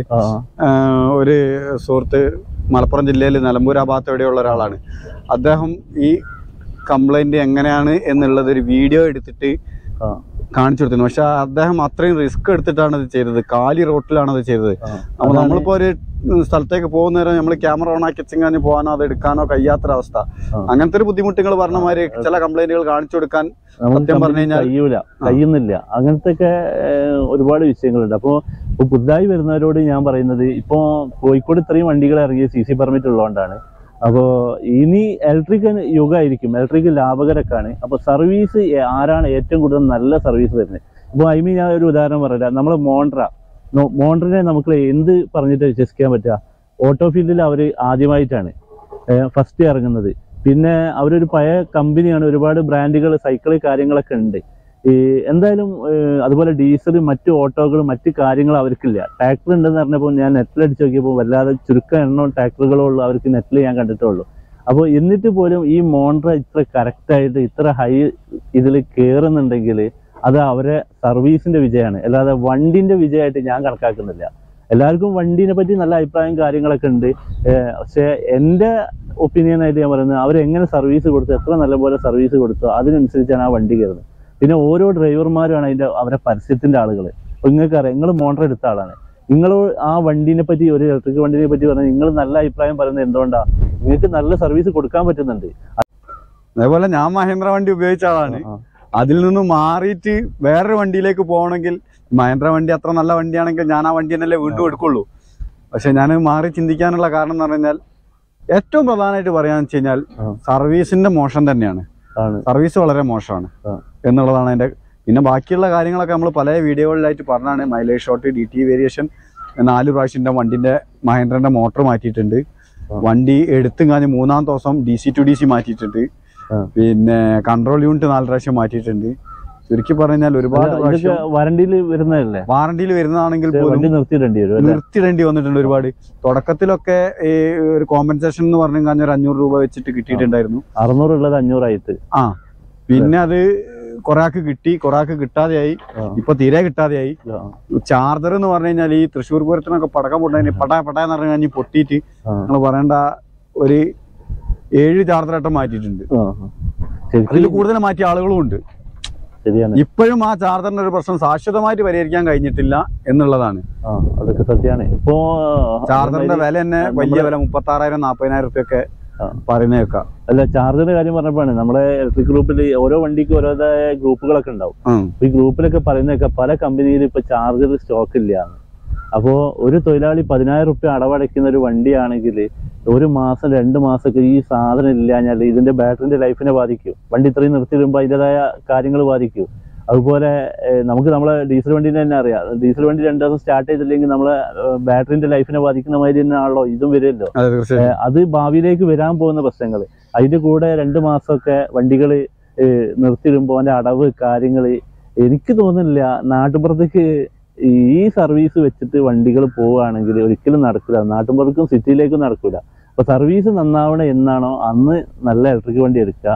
ഒരു സുഹൃത്ത് മലപ്പുറം ജില്ലയിൽ നിലമ്പൂർ ആ ഭാഗത്ത് എവിടെയുള്ള ഒരാളാണ്. അദ്ദേഹം ഈ കംപ്ലൈന്റ് എങ്ങനെയാണ് എന്നുള്ളത് ഒരു വീഡിയോ എടുത്തിട്ട് കാണിച്ചു കൊടുത്തിരുന്നു. പക്ഷെ അദ്ദേഹം അത്രയും റിസ്ക് എടുത്തിട്ടാണ് ഇത് ചെയ്തത്. കാലി റോട്ടിലാണ് അത് ചെയ്തത്. അപ്പൊ നമ്മളിപ്പോ ഒരു സ്ഥലത്തേക്ക് പോകുന്ന നേരം നമ്മൾ ക്യാമറ ഓൺ ആക്കി വെച്ചെങ്കിൽ പോകാനോ അത് എടുക്കാനോ കഴിയാത്തൊരവസ്ഥ. അങ്ങനത്തെ ഒരു ബുദ്ധിമുട്ടുകൾ പറഞ്ഞ മാതിരി ചില കംപ്ലൈന്റുകൾ കാണിച്ചു കൊടുക്കാൻ സത്യം പറഞ്ഞു കഴിഞ്ഞാൽ കഴിയൂല, കഴിയുന്നില്ല. അങ്ങനത്തെ ഒക്കെ ഒരുപാട് വിഷയങ്ങളുണ്ട്. അപ്പൊ പുതുതായി വരുന്നവരോട് ഞാൻ പറയുന്നത്, ഇപ്പൊ കോഴിക്കോട് ഇത്രയും വണ്ടികൾ ഇറങ്ങിയ സി സി പെർമിറ്റ് ഉള്ളതുകൊണ്ടാണ്. അപ്പോൾ ഇനി ഇലക്ട്രിക് യുഗമായിരിക്കും, ഇലക്ട്രിക് ലാഭകരക്കാണ്. അപ്പോൾ സർവീസ് ആരാണ് ഏറ്റവും കൂടുതൽ നല്ല സർവീസ് തരുന്നത്? ഇപ്പോൾ ഐ മീൻ ഞാൻ ഒരു ഉദാഹരണം പറയാം. നമ്മൾ മോണ്ട്ര മോണ്ട്രനെ നമുക്ക് എന്ത് പറഞ്ഞിട്ട് വിശ്വസിക്കാൻ പറ്റുക? ഓട്ടോ ഫീൽഡിൽ അവർ ആദ്യമായിട്ടാണ് ഫസ്റ്റ് ഇറങ്ങുന്നത്. പിന്നെ അവരൊരു പഴയ കമ്പനിയാണ്, ഒരുപാട് ബ്രാൻഡുകൾ സൈക്കിള് കാര്യങ്ങളൊക്കെ ഉണ്ട്. ഈ എന്തായാലും അതുപോലെ ഡീസൽ മറ്റു ഓട്ടോകളും മറ്റു കാര്യങ്ങളും അവർക്കില്ല. ട്രാക്ടർ ഉണ്ടെന്ന് പറഞ്ഞപ്പോൾ ഞാൻ നെറ്റിലടിച്ച് നോക്കിയപ്പോൾ വല്ലാതെ ചുരുക്കം എണ്ണം ട്രാക്ടറുകളുള്ളൂ അവർക്ക് നെറ്റിൽ ഞാൻ കണ്ടിട്ടുള്ളൂ. അപ്പോൾ എന്നിട്ട് പോലും ഈ മോണ്ട്ര ഇത്ര കറക്റ്റായിട്ട് ഇത്ര ഹൈ ഇതിൽ കയറുന്നുണ്ടെങ്കിൽ അത് അവരെ സർവീസിന്റെ വിജയമാണ്, അല്ലാതെ വണ്ടിന്റെ വിജയമായിട്ട് ഞാൻ കണക്കാക്കുന്നില്ല. എല്ലാവർക്കും വണ്ടീനെ പറ്റി നല്ല അഭിപ്രായം കാര്യങ്ങളൊക്കെ ഉണ്ട്. പക്ഷെ എൻ്റെ ഒപ്പീനിയനായിട്ട് ഞാൻ പറയുന്നത്, അവരെങ്ങനെ സർവീസ് കൊടുത്തു, എത്ര നല്ലപോലെ സർവീസ് കൊടുത്തു, അതിനനുസരിച്ചാണ് ആ വണ്ടി കയറുന്നത്. പിന്നെ ഓരോ ഡ്രൈവർമാരുമാണ് അതിൻ്റെ അവരെ പരസ്യത്തിൻ്റെ ആളുകൾ. അപ്പോൾ നിങ്ങൾക്ക് അറിയാം, നിങ്ങൾ മോട്ടർ എടുത്ത ആളാണ്, നിങ്ങൾ ആ വണ്ടീനെ പറ്റി, ഒരു ഇലക്ട്രിക് വണ്ടീനെ പറ്റി പറഞ്ഞാൽ നിങ്ങൾ നല്ല അഭിപ്രായം പറയുന്നത് എന്തുകൊണ്ടാണ്? നിങ്ങൾക്ക് നല്ല സർവീസ് കൊടുക്കാൻ പറ്റുന്നുണ്ട്. അതേപോലെ ഞാൻ മഹേന്ദ്ര വണ്ടി ഉപയോഗിച്ച ആളാണ്. അതിൽ നിന്ന് മാറിയിട്ട് വേറൊരു വണ്ടിയിലേക്ക് പോകണമെങ്കിൽ മഹേന്ദ്ര വണ്ടി അത്ര നല്ല വണ്ടിയാണെങ്കിൽ ഞാൻ ആ വണ്ടി തന്നെയല്ലേ വീണ്ടും എടുക്കുള്ളൂ. പക്ഷെ ഞാൻ മാറി ചിന്തിക്കാനുള്ള കാരണം എന്ന് പറഞ്ഞാൽ ഏറ്റവും പ്രധാനമായിട്ട് പറയാന്ന് വെച്ച് കഴിഞ്ഞാൽ സർവീസിന്റെ മോശം തന്നെയാണ്. സർവീസ് വളരെ മോശമാണ് എന്നുള്ളതാണ് അതിന്റെ. പിന്നെ ബാക്കിയുള്ള കാര്യങ്ങളൊക്കെ നമ്മൾ പല വീഡിയോകളിലായിട്ട് പറഞ്ഞാണ്. Mileage short, D T variation, നാല് പ്രാവശ്യം വണ്ടിന്റെ മഹേന്ദ്രന്റെ മോട്ടർ മാറ്റിയിട്ടുണ്ട്. വണ്ടി എടുത്തും കാഞ്ഞ് മൂന്നാം ദിവസം D C to D C മാറ്റിയിട്ടുണ്ട്. പിന്നെ കൺട്രോൾ യൂണിറ്റ് നാല് പ്രാവശ്യം മാറ്റിയിട്ടുണ്ട്. ചുരുക്കി പറഞ്ഞാൽ ഒരുപാട് വാറണ്ടിയിൽ വരുന്നതല്ലേ, വാറണ്ടിയിൽ വരുന്നതാണെങ്കിൽ പോലും നിർത്തിയിടേണ്ടി വന്നിട്ടുണ്ട് ഒരുപാട്. തുടക്കത്തിലൊക്കെ ഈ ഒരു കോമ്പൻസേഷൻ എന്ന് പറഞ്ഞു കഴിഞ്ഞാൽ ഒരു അഞ്ഞൂറ് രൂപ വെച്ചിട്ട് കിട്ടിയിട്ടുണ്ടായിരുന്നു. അറുന്നൂറ് ഉള്ളത് അഞ്ഞൂറായിട്ട്. ആ പിന്നെ അത് കൊറാക്ക് കിട്ടി, കൊറാക്ക് കിട്ടാതെയായി, ഇപ്പൊ തീരെ കിട്ടാതെയായി. ചാർജർ എന്ന് പറഞ്ഞു കഴിഞ്ഞാൽ ഈ തൃശ്ശൂർ പൂരത്തിനൊക്കെ പടക്കം പൊട്ടതിന് പട്ടാ പട്ടാന്ന് പറഞ്ഞു കഴിഞ്ഞാൽ പൊട്ടിയിട്ട് നിങ്ങൾ പറയേണ്ട ഒരു ഏഴ് ചാർജറായിട്ട് മാറ്റിയിട്ടുണ്ട്. അതിൽ കൂടുതൽ മാറ്റിയ ആളുകളും ഉണ്ട്. ഇപ്പോഴും ആ ചാർജറിന്റെ ഒരു പ്രശ്നം ശാശ്വതമായിട്ട് പരിഹരിക്കാൻ കഴിഞ്ഞിട്ടില്ല എന്നുള്ളതാണ്. അതൊക്കെ സത്യമാണ്. ഇപ്പോ ചാർജറിന്റെ വില തന്നെ വലിയ വില മുപ്പത്തി ആറായിരം നാപ്പതിനായിരം റുപ്യ ഒക്കെ പറയുന്ന കേൾക്കാം. അല്ല, ചാർജറിന്റെ കാര്യം പറഞ്ഞപ്പോഴാണ് നമ്മുടെ ഇലക്ട്രിക് ഗ്രൂപ്പിൽ ഓരോ വണ്ടിക്ക് ഓരോതായ ഗ്രൂപ്പുകളൊക്കെ ഉണ്ടാവും. ഈ ഗ്രൂപ്പിലൊക്കെ പറയുന്നതൊക്കെ പല കമ്പനിയിൽ ഇപ്പൊ ചാർജർ സ്റ്റോക്ക് ഇല്ല. അപ്പോ ഒരു തൊഴിലാളി പതിനായിരം റുപ്യ അടവടയ്ക്കുന്ന ഒരു വണ്ടിയാണെങ്കിൽ ഒരു മാസം രണ്ട് മാസമൊക്കെ ഈ സാധനം ഇല്ലാഞ്ഞാൽ ഇതിന്റെ ബാറ്ററിന്റെ ലൈഫിനെ ബാധിക്കും. വണ്ടി ഇത്രയും നിർത്തിയിടുമ്പോൾ അതിൻ്റെതായ കാര്യങ്ങൾ ബാധിക്കും. അതുപോലെ നമുക്ക് നമ്മളെ ഡീസൽ വണ്ടീനെ തന്നെ അറിയാം. ഡീസൽ വണ്ടി രണ്ടു ദിവസം സ്റ്റാർട്ട് ചെയ്തില്ലെങ്കിൽ നമ്മളെ ബാറ്ററിന്റെ ലൈഫിനെ ബാധിക്കുന്ന മാതിരി തന്നെയാണല്ലോ ഇതും വരുമല്ലോ. അത് ഭാവിയിലേക്ക് വരാൻ പോകുന്ന പ്രശ്നങ്ങൾ. അതിന്റെ കൂടെ രണ്ട് മാസമൊക്കെ വണ്ടികൾ നിർത്തിയിടുമ്പോൾ അതിന്റെ അടവ് കാര്യങ്ങൾ എനിക്ക് തോന്നുന്നില്ല നാട്ടുപുറത്തേക്ക് ഈ സർവീസ് വെച്ചിട്ട് വണ്ടികൾ പോവുകയാണെങ്കിൽ ഒരിക്കലും നടക്കില്ല. നാട്ടുപുറത്തും സിറ്റിയിലേക്കും നടക്കില്ല. അപ്പൊ സർവീസ് നന്നാവണ എന്നാണോ അന്ന് നല്ല ഇലക്ട്രിക് വണ്ടി എടുക്കുക.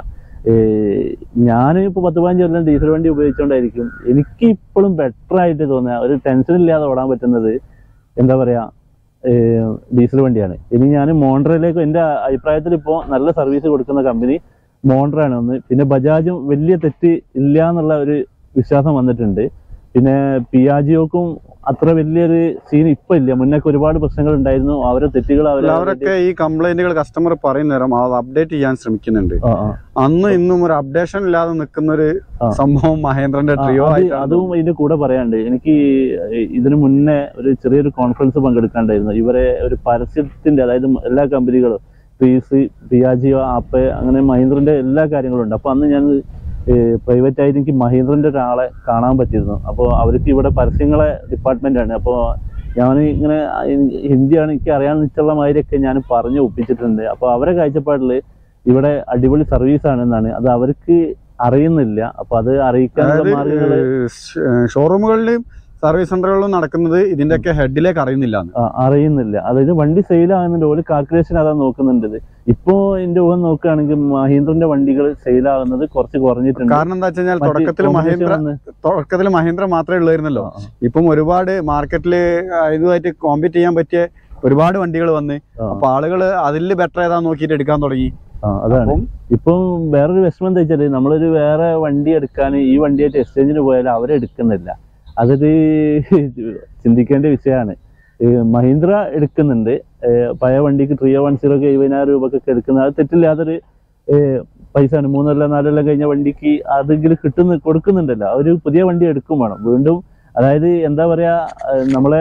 ഞാൻ ഇപ്പോൾ പത്ത് പതിനഞ്ച് കൊല്ലം ഡീസൽ വണ്ടി ഉപയോഗിച്ചുകൊണ്ടായിരിക്കും എനിക്ക് ഇപ്പോഴും ബെറ്റർ ആയിട്ട് തോന്നുക, ഒരു ടെൻഷൻ ഇല്ലാതെ ഓടാൻ പറ്റുന്നത് എന്താ പറയാ ഡീസൽ വണ്ടിയാണ്. ഇനി ഞാൻ മോണ്ട്രയിലേക്ക് എൻ്റെ അഭിപ്രായത്തിൽ ഇപ്പോൾ നല്ല സർവീസ് കൊടുക്കുന്ന കമ്പനി മോണ്ട്രയാണ് ഒന്ന്. പിന്നെ ബജാജും വലിയ തെറ്റ് ഇല്ല എന്നുള്ള ഒരു വിശ്വാസം വന്നിട്ടുണ്ട്. പിന്നെ പിയാജിയോക്കും അത്ര വലിയൊരു സീൻ ഇപ്പൊ ഇല്ല. മുന്നൊക്കെ ഒരുപാട് പ്രശ്നങ്ങൾ ഉണ്ടായിരുന്നു. അവരെ തെറ്റുകൾ അവരൊക്കെ ഈ കംപ്ലൈന്റുകൾ കസ്റ്റമർ പറയുന്ന നേരം അത് അപ്ഡേറ്റ് ചെയ്യാൻ ശ്രമിക്കുന്നുണ്ട്. അന്ന് ഇന്നും ഒരു അപ്ഡേഷൻ ഇല്ലാതെ നിൽക്കുന്ന ഒരു സംഭവം മഹേന്ദ്രന്റെ ട്രിയോ. അതും ഇതിന്റെ കൂടെ പറയാണ്ട്, എനിക്ക് ഇതിനു മുന്നേ ഒരു ചെറിയൊരു കോൺഫറൻസ് പങ്കെടുക്കാണ്ടായിരുന്നു. ഇവരെ ഒരു പരസ്യത്തിന്റെ, അതായത് എല്ലാ കമ്പനികളും പീസ്, പിയാജിയോ, ആപ്പ്, അങ്ങനെ മഹീന്ദ്രന്റെ എല്ലാ കാര്യങ്ങളും ഉണ്ട്. അപ്പൊ അന്ന് ഞാൻ പ്രൈവറ്റ് ആയിട്ട് എനിക്ക് മഹീന്ദ്രന്റെ ഒരാളെ കാണാൻ പറ്റിയിരുന്നു. അപ്പോൾ അവർക്ക് ഇവിടെ പരസ്യങ്ങളെ ഡിപ്പാർട്ട്മെന്റ് ആണ്. അപ്പോൾ ഞാൻ ഇങ്ങനെ ഹിന്ദിയാണ് എനിക്ക് അറിയാൻ നിച്ചുള്ള മാതിരിയൊക്കെ ഞാൻ പറഞ്ഞു ഒപ്പിച്ചിട്ടുണ്ട്. അപ്പോൾ അവരെ കാഴ്ചപ്പാടിൽ ഇവിടെ അടിപൊളി സർവീസ് ആണെന്നാണ്. അത് അവർക്ക് അറിയുന്നില്ല. അപ്പൊ അത് അറിയിക്കാനുള്ള മാർഗങ്ങൾ ഷോറൂമുകളിൽ സർവീസ് സെന്ററുകളിലും നടക്കുന്നത് ഇതിന്റെയൊക്കെ ഹെഡിലേക്ക് അറിയുന്നില്ല അറിയുന്നില്ല അതായത് വണ്ടി സെയിൽ ആകുന്നുണ്ട് ഒരു കാൽക്കുലേഷൻ അതാ നോക്കുന്നുണ്ട്. ഇപ്പോ എന്റെ ഊഹം നോക്കുകയാണെങ്കിൽ മഹീന്ദ്രന്റെ വണ്ടികൾ സെയിൽ ആകുന്നത് കുറച്ച് കുറഞ്ഞിട്ടുണ്ട്. കാരണം എന്താ വെച്ച് കഴിഞ്ഞാൽ തുടക്കത്തിൽ മഹീന്ദ്ര തുടക്കത്തിൽ മഹീന്ദ്ര മാത്രമേ ഉള്ളായിരുന്നല്ലോ. ഇപ്പം ഒരുപാട് മാർക്കറ്റില് ഇതുമായിട്ട് കോമ്പീറ്റ് ചെയ്യാൻ പറ്റിയ ഒരുപാട് വണ്ടികൾ വന്ന് അപ്പൊ ആളുകൾ അതിൽ ബെറ്റർ ഏതാ നോക്കിയിട്ട് എടുക്കാൻ തുടങ്ങി. അതാണ് ഇപ്പം വേറൊരു വിഷമം എന്താ വെച്ചാല് നമ്മളൊരു വേറെ വണ്ടി എടുക്കാൻ ഈ വണ്ടിയായിട്ട് എക്സ്ചേഞ്ചിന് പോയാൽ അവരെടുക്കുന്നില്ല. അതൊരു ചിന്തിക്കേണ്ട വിഷയമാണ്. മഹീന്ദ്ര എടുക്കുന്നുണ്ട് പഴയ വണ്ടിക്ക് ട്രിയോ വൺ സീറോ എഴുപതിനായിരം രൂപക്കൊക്കെ എടുക്കുന്നത് അത് തെറ്റില്ലാതൊരു പൈസയാണ്. മൂന്നല്ല നാലല്ല കഴിഞ്ഞ വണ്ടിക്ക് അതെങ്കിലും കിട്ടുന്ന കൊടുക്കുന്നുണ്ടല്ലോ. ഒരു പുതിയ വണ്ടി എടുക്കും വേണം വീണ്ടും. അതായത് എന്താ പറയാ നമ്മളെ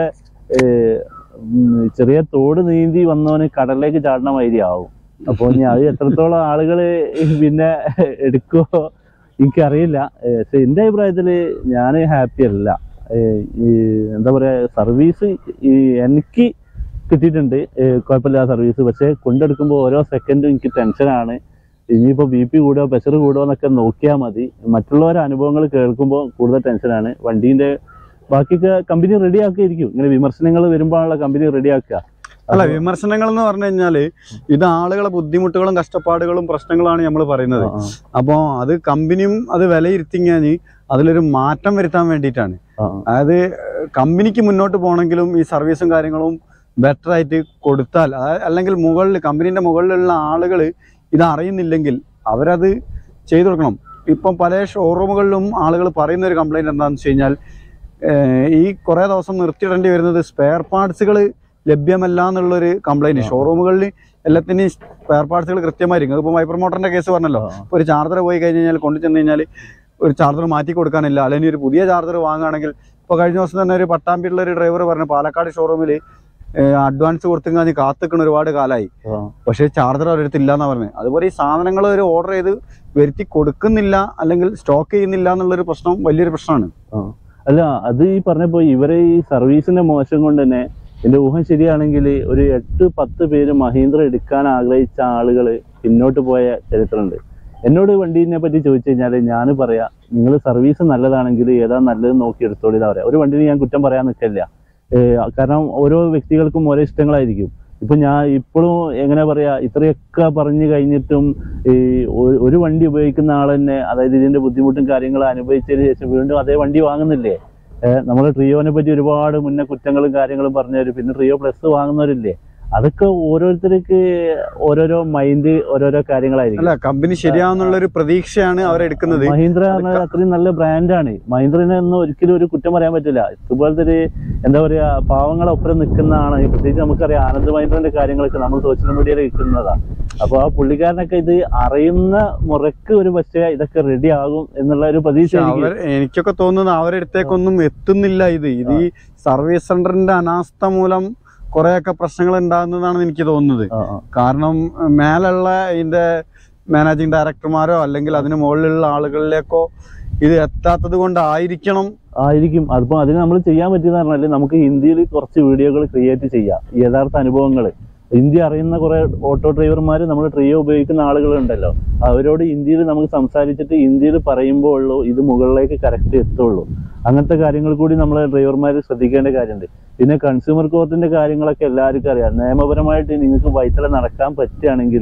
ചെറിയ തോട് നീന്തി വന്നവന് കടലിലേക്ക് ചാടണ മാതിരി ആവും. അപ്പൊ ഞാൻ അത് എത്രത്തോളം ആളുകള് പിന്നെ എടുക്കുമോ എനിക്കറിയില്ല. പക്ഷെ എന്റെ അഭിപ്രായത്തില് ഞാൻ ഹാപ്പി അല്ല. ഈ എന്താ പറയാ സർവീസ് ഈ എനിക്ക് കിട്ടിയിട്ടുണ്ട് കുഴപ്പമില്ലാത്ത സർവീസ്. പക്ഷെ കൊണ്ടെടുക്കുമ്പോൾ ഓരോ സെക്കൻഡും എനിക്ക് ടെൻഷനാണ്. ഇനിയിപ്പോ ബി പി കൂടുക പ്രഷർ കൂടുക എന്നൊക്കെ നോക്കിയാൽ മതി. മറ്റുള്ളവരുടെ അനുഭവങ്ങൾ കേൾക്കുമ്പോൾ കൂടുതൽ ടെൻഷനാണ്. വണ്ടീന്റെ ബാക്കിയൊക്കെ കമ്പനി റെഡി ആക്കിയിരിക്കും. ഇങ്ങനെ വിമർശനങ്ങൾ വരുമ്പോഴാണല്ലോ കമ്പനി റെഡി ആക്കുക. അല്ല, വിമർശനങ്ങൾ എന്ന് പറഞ്ഞു കഴിഞ്ഞാല് ഇത് ആളുകളെ ബുദ്ധിമുട്ടുകളും കഷ്ടപ്പാടുകളും പ്രശ്നങ്ങളാണ് നമ്മൾ പറയുന്നത്. അപ്പൊ അത് കമ്പനിയും അത് വിലയിരുത്തിങ്ങാൻ അതിലൊരു മാറ്റം വരുത്താൻ വേണ്ടിയിട്ടാണ്. അതായത് കമ്പനിക്ക് മുന്നോട്ട് പോകണമെങ്കിലും ഈ സർവീസും കാര്യങ്ങളും ബെറ്റർ ആയിട്ട് കൊടുത്താൽ, അല്ലെങ്കിൽ മുകളിൽ കമ്പനീന്റെ മുകളിലുള്ള ആളുകൾ ഇത് അറിയുന്നില്ലെങ്കിൽ അവരത് ചെയ്തു കൊടുക്കണം. ഇപ്പം പല ഷോറൂമുകളിലും ആളുകൾ പറയുന്ന ഒരു കംപ്ലൈന്റ് എന്താണെന്ന് വെച്ച് കഴിഞ്ഞാൽ ഈ കുറേ ദിവസം നിർത്തിയിടേണ്ടി വരുന്നത് സ്പെയർ പാർട്സുകൾ ലഭ്യമല്ല എന്നുള്ളൊരു കംപ്ലൈന്റ്. ഷോറൂമുകളിൽ എല്ലാത്തിനും സ്പെയർ പാർട്സുകൾ കൃത്യമായിരിക്കും. ഇപ്പോൾ വൈപ്പർ മോട്ടറിന്റെ കേസ് പറഞ്ഞല്ലോ. ഇപ്പോൾ ഒരു ചാർജർ പോയി കഴിഞ്ഞ് കഴിഞ്ഞാൽ കൊണ്ടു ചെന്ന് കഴിഞ്ഞാൽ ഒരു ചാർജർ മാറ്റി കൊടുക്കാനില്ല, അല്ലെങ്കിൽ ഒരു പുതിയ ചാർജർ വാങ്ങുകയാണെങ്കിൽ ഇപ്പോൾ കഴിഞ്ഞ ദിവസം തന്നെ ഒരു പട്ടാമ്പിയുള്ള ഒരു ഡ്രൈവർ പറഞ്ഞു പാലക്കാട് ഷോറൂമിൽ അഡ്വാൻസ് കൊടുത്തു കാത്തിക്കുന്ന ഒരുപാട് കാലമായി, പക്ഷേ ചാർജർ അവരടുത്ത് ഇല്ല എന്നാ പറഞ്ഞത്. അതുപോലെ ഈ സാധനങ്ങൾ ഒരു ഓർഡർ ചെയ്ത് വരുത്തി കൊടുക്കുന്നില്ല അല്ലെങ്കിൽ സ്റ്റോക്ക് ചെയ്യുന്നില്ല എന്നുള്ളൊരു പ്രശ്നം വലിയൊരു പ്രശ്നമാണ്. അല്ല, അത് ഈ പറഞ്ഞപ്പോ ഇവരെ ഈ സർവീസിന്റെ മോശം കൊണ്ട് തന്നെ എന്റെ ഊഹം ശരിയാണെങ്കിൽ ഒരു എട്ട് പത്ത് പേര് മഹീന്ദ്ര എടുക്കാൻ ആഗ്രഹിച്ച ആളുകൾ പിന്നോട്ട് പോയ ചരിത്രമുണ്ട്. എന്നോട് വണ്ടീനെ പറ്റി ചോദിച്ചു കഴിഞ്ഞാൽ ഞാൻ പറയാ നിങ്ങൾ സർവീസ് നല്ലതാണെങ്കിൽ ഏതാ നല്ലത് നോക്കി എടുത്തോളൂ ഇതാ പറയാം. ഒരു വണ്ടിന് ഞാൻ കുറ്റം പറയാൻ നിൽക്കില്ല. കാരണം ഓരോ വ്യക്തികൾക്കും ഓരോ ഇഷ്ടങ്ങളായിരിക്കും. ഇപ്പൊ ഞാൻ ഇപ്പോഴും എങ്ങനെ പറയാ ഇത്രയൊക്കെ പറഞ്ഞു കഴിഞ്ഞിട്ടും ഈ ഒരു വണ്ടി ഉപയോഗിക്കുന്ന ആൾ തന്നെ, അതായത് ഇതിന്റെ ബുദ്ധിമുട്ടും കാര്യങ്ങളും അനുഭവിച്ചതിന് ശേഷം വീണ്ടും അതേ വണ്ടി വാങ്ങുന്നില്ലേ? നമ്മൾ ട്രിയോനെ പറ്റി ഒരുപാട് മുന്നേ കുറ്റങ്ങളും കാര്യങ്ങളും പറഞ്ഞവര് പിന്നെ ട്രിയോ പ്ലസ് വാങ്ങുന്നവരില്ലേ? അതൊക്കെ ഓരോരുത്തർക്ക് ഓരോരോ മൈൻഡ് ഓരോരോ കാര്യങ്ങളായിരിക്കും. അല്ല, കമ്പനി ശരിയാവുന്നുള്ള ഒരു പ്രതീക്ഷയാണ് അവരെടുക്കുന്നത്. മഹീന്ദ്ര അത്രയും നല്ല ബ്രാൻഡാണ്. മഹീന്ദ്രനെ ഒന്നും ഒരിക്കലും ഒരു കുറ്റം പറയാൻ പറ്റില്ല. ഇതുപോലത്തെ ഒരു എന്താ പറയാ പാവങ്ങളെ ഒപ്പം നിൽക്കുന്നതാണ്. പ്രത്യേകിച്ച് നമുക്കറിയാം ആനന്ദ് മഹീന്ദ്രന്റെ കാര്യങ്ങളൊക്കെ നമ്മൾ സോഷ്യൽ മീഡിയയിൽ കിട്ടുന്നതാണ്. അപ്പൊ ആ പുള്ളിക്കാരനൊക്കെ ഇത് അറിയുന്ന മുറക്ക് ഒരു പക്ഷേ ഇതൊക്കെ റെഡി ആകും എന്നുള്ള ഒരു പ്രതീക്ഷ എനിക്കൊക്കെ തോന്നുന്നത് അവരെടുത്തേക്കൊന്നും എത്തുന്നില്ല. ഇത് ഇത് ഈ സർവീസ് സെന്ററിന്റെ അനാസ്ഥ മൂലം കുറെയൊക്കെ പ്രശ്നങ്ങൾ ഉണ്ടാകുന്നതാണ് എനിക്ക് തോന്നുന്നത്. കാരണം മേലുള്ള ഇതിന്റെ മാനേജിങ് ഡയറക്ടർമാരോ അല്ലെങ്കിൽ അതിന് മുകളിലുള്ള ആളുകളിലേക്കോ ഇത് എത്താത്തത് കൊണ്ടായിരിക്കണം ആയിരിക്കും അതിപ്പോ അതിന് നമ്മൾ ചെയ്യാൻ പറ്റിയെന്ന് പറഞ്ഞാല് നമുക്ക് ഹിന്ദിയിൽ കുറച്ച് വീഡിയോകൾ ക്രിയേറ്റ് ചെയ്യാം. യഥാർത്ഥ അനുഭവങ്ങൾ ഹിന്ദി അറിയുന്ന കുറെ ഓട്ടോ ഡ്രൈവർമാർ നമ്മൾ ട്രിയോ ഉപയോഗിക്കുന്ന ആളുകളുണ്ടല്ലോ, അവരോട് ഹിന്ദിയിൽ നമുക്ക് സംസാരിച്ചിട്ട് ഹിന്ദിയിൽ പറയുമ്പോൾ ഉള്ളൂ ഇത് മുകളിലേക്ക് കറക്റ്റ് എത്തുള്ളൂ. അങ്ങനത്തെ കാര്യങ്ങൾ കൂടി നമ്മളെ ഡ്രൈവർമാർ ശ്രദ്ധിക്കേണ്ട കാര്യമുണ്ട്. പിന്നെ കൺസ്യൂമർ കോർട്ടിന്റെ കാര്യങ്ങളൊക്കെ എല്ലാവർക്കും അറിയാം. നിയമപരമായിട്ട് നിങ്ങൾക്ക് വൈത്തല നടക്കാൻ പറ്റുകയാണെങ്കിൽ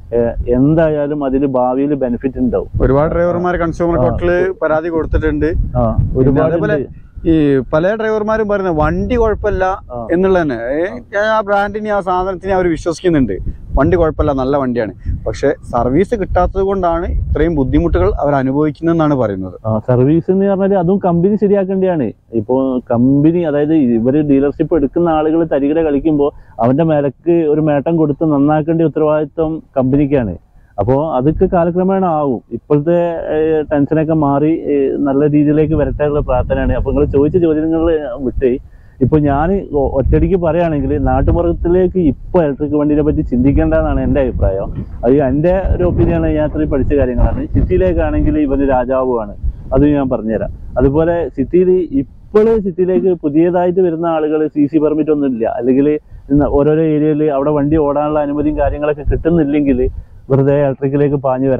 എന്തായാലും അതിൽ ഭാവിയിൽ ബെനിഫിറ്റ് ഉണ്ടാവും. ഒരുപാട് ഡ്രൈവർമാർ കൺസ്യൂമർ കോർട്ടിൽ പരാതി കൊടുത്തിട്ടുണ്ട്. ഒരുപാട് ഈ പല ഡ്രൈവർമാരും പറയുന്നത് വണ്ടി കുഴപ്പമില്ല എന്നുള്ളത് തന്നെ. ആ ബ്രാൻഡിനെ ആ സാധനത്തിനെ അവർ വിശ്വസിക്കുന്നുണ്ട്. വണ്ടി കുഴപ്പമില്ല, നല്ല വണ്ടിയാണ്. പക്ഷെ സർവീസ് കിട്ടാത്തത് കൊണ്ടാണ് ഇത്രയും ബുദ്ധിമുട്ടുകൾ അവർ അനുഭവിക്കുന്നതെന്നാണ് പറയുന്നത്. സർവീസ് എന്ന് പറഞ്ഞാൽ അതും കമ്പനി ശരിയാക്കേണ്ടതാണ്. ഇപ്പോ കമ്പനി അതായത് ഇവര് ഡീലർഷിപ്പ് എടുക്കുന്ന ആളുകൾ തരികിട കളിക്കുമ്പോൾ അവന്റെ മേലക്ക് ഒരു മേട്ടം കൊടുത്ത് നന്നാക്കേണ്ട ഉത്തരവാദിത്വം കമ്പനിക്കാണ്. അപ്പോൾ അതൊക്കെ കാലക്രമേണ ആവും. ഇപ്പോഴത്തെ ടെൻഷനൊക്കെ മാറി നല്ല രീതിയിലേക്ക് വരട്ടാനുള്ള പ്രാർത്ഥനയാണ്. അപ്പൊ നിങ്ങൾ ചോദിച്ച ചോദ്യങ്ങൾ വിട്ട് ഇപ്പൊ ഞാൻ ഒറ്റയടിക്ക് പറയുകയാണെങ്കിൽ നാട്ടുപുറത്തിലേക്ക് ഇപ്പൊ ഇലക്ട്രിക് വണ്ടിനെ പറ്റി ചിന്തിക്കേണ്ടതെന്നാണ് എൻ്റെ അഭിപ്രായം. അത് എൻ്റെ ഒരു ഒപ്പീനിയനാണ്. ഞാൻ അത്രയും പഠിച്ച കാര്യങ്ങളാണ്. സിറ്റിയിലേക്കാണെങ്കിൽ ഇവന് രാജാവുമാണ്, അത് ഞാൻ പറഞ്ഞുതരാം. അതുപോലെ സിറ്റിയിൽ ഇപ്പോൾ സിറ്റിയിലേക്ക് പുതിയതായിട്ട് വരുന്ന ആളുകൾ സി സി പെർമിറ്റ് ഒന്നും ഇല്ല, അല്ലെങ്കിൽ ഓരോരോ ഏരിയയിൽ അവിടെ വണ്ടി ഓടാനുള്ള അനുമതിയും കാര്യങ്ങളൊക്കെ കിട്ടുന്നില്ലെങ്കിൽ വെറുതെ ഇലക്ട്രിക്കിലേക്ക് പാഞ്ഞു വരണ്ട.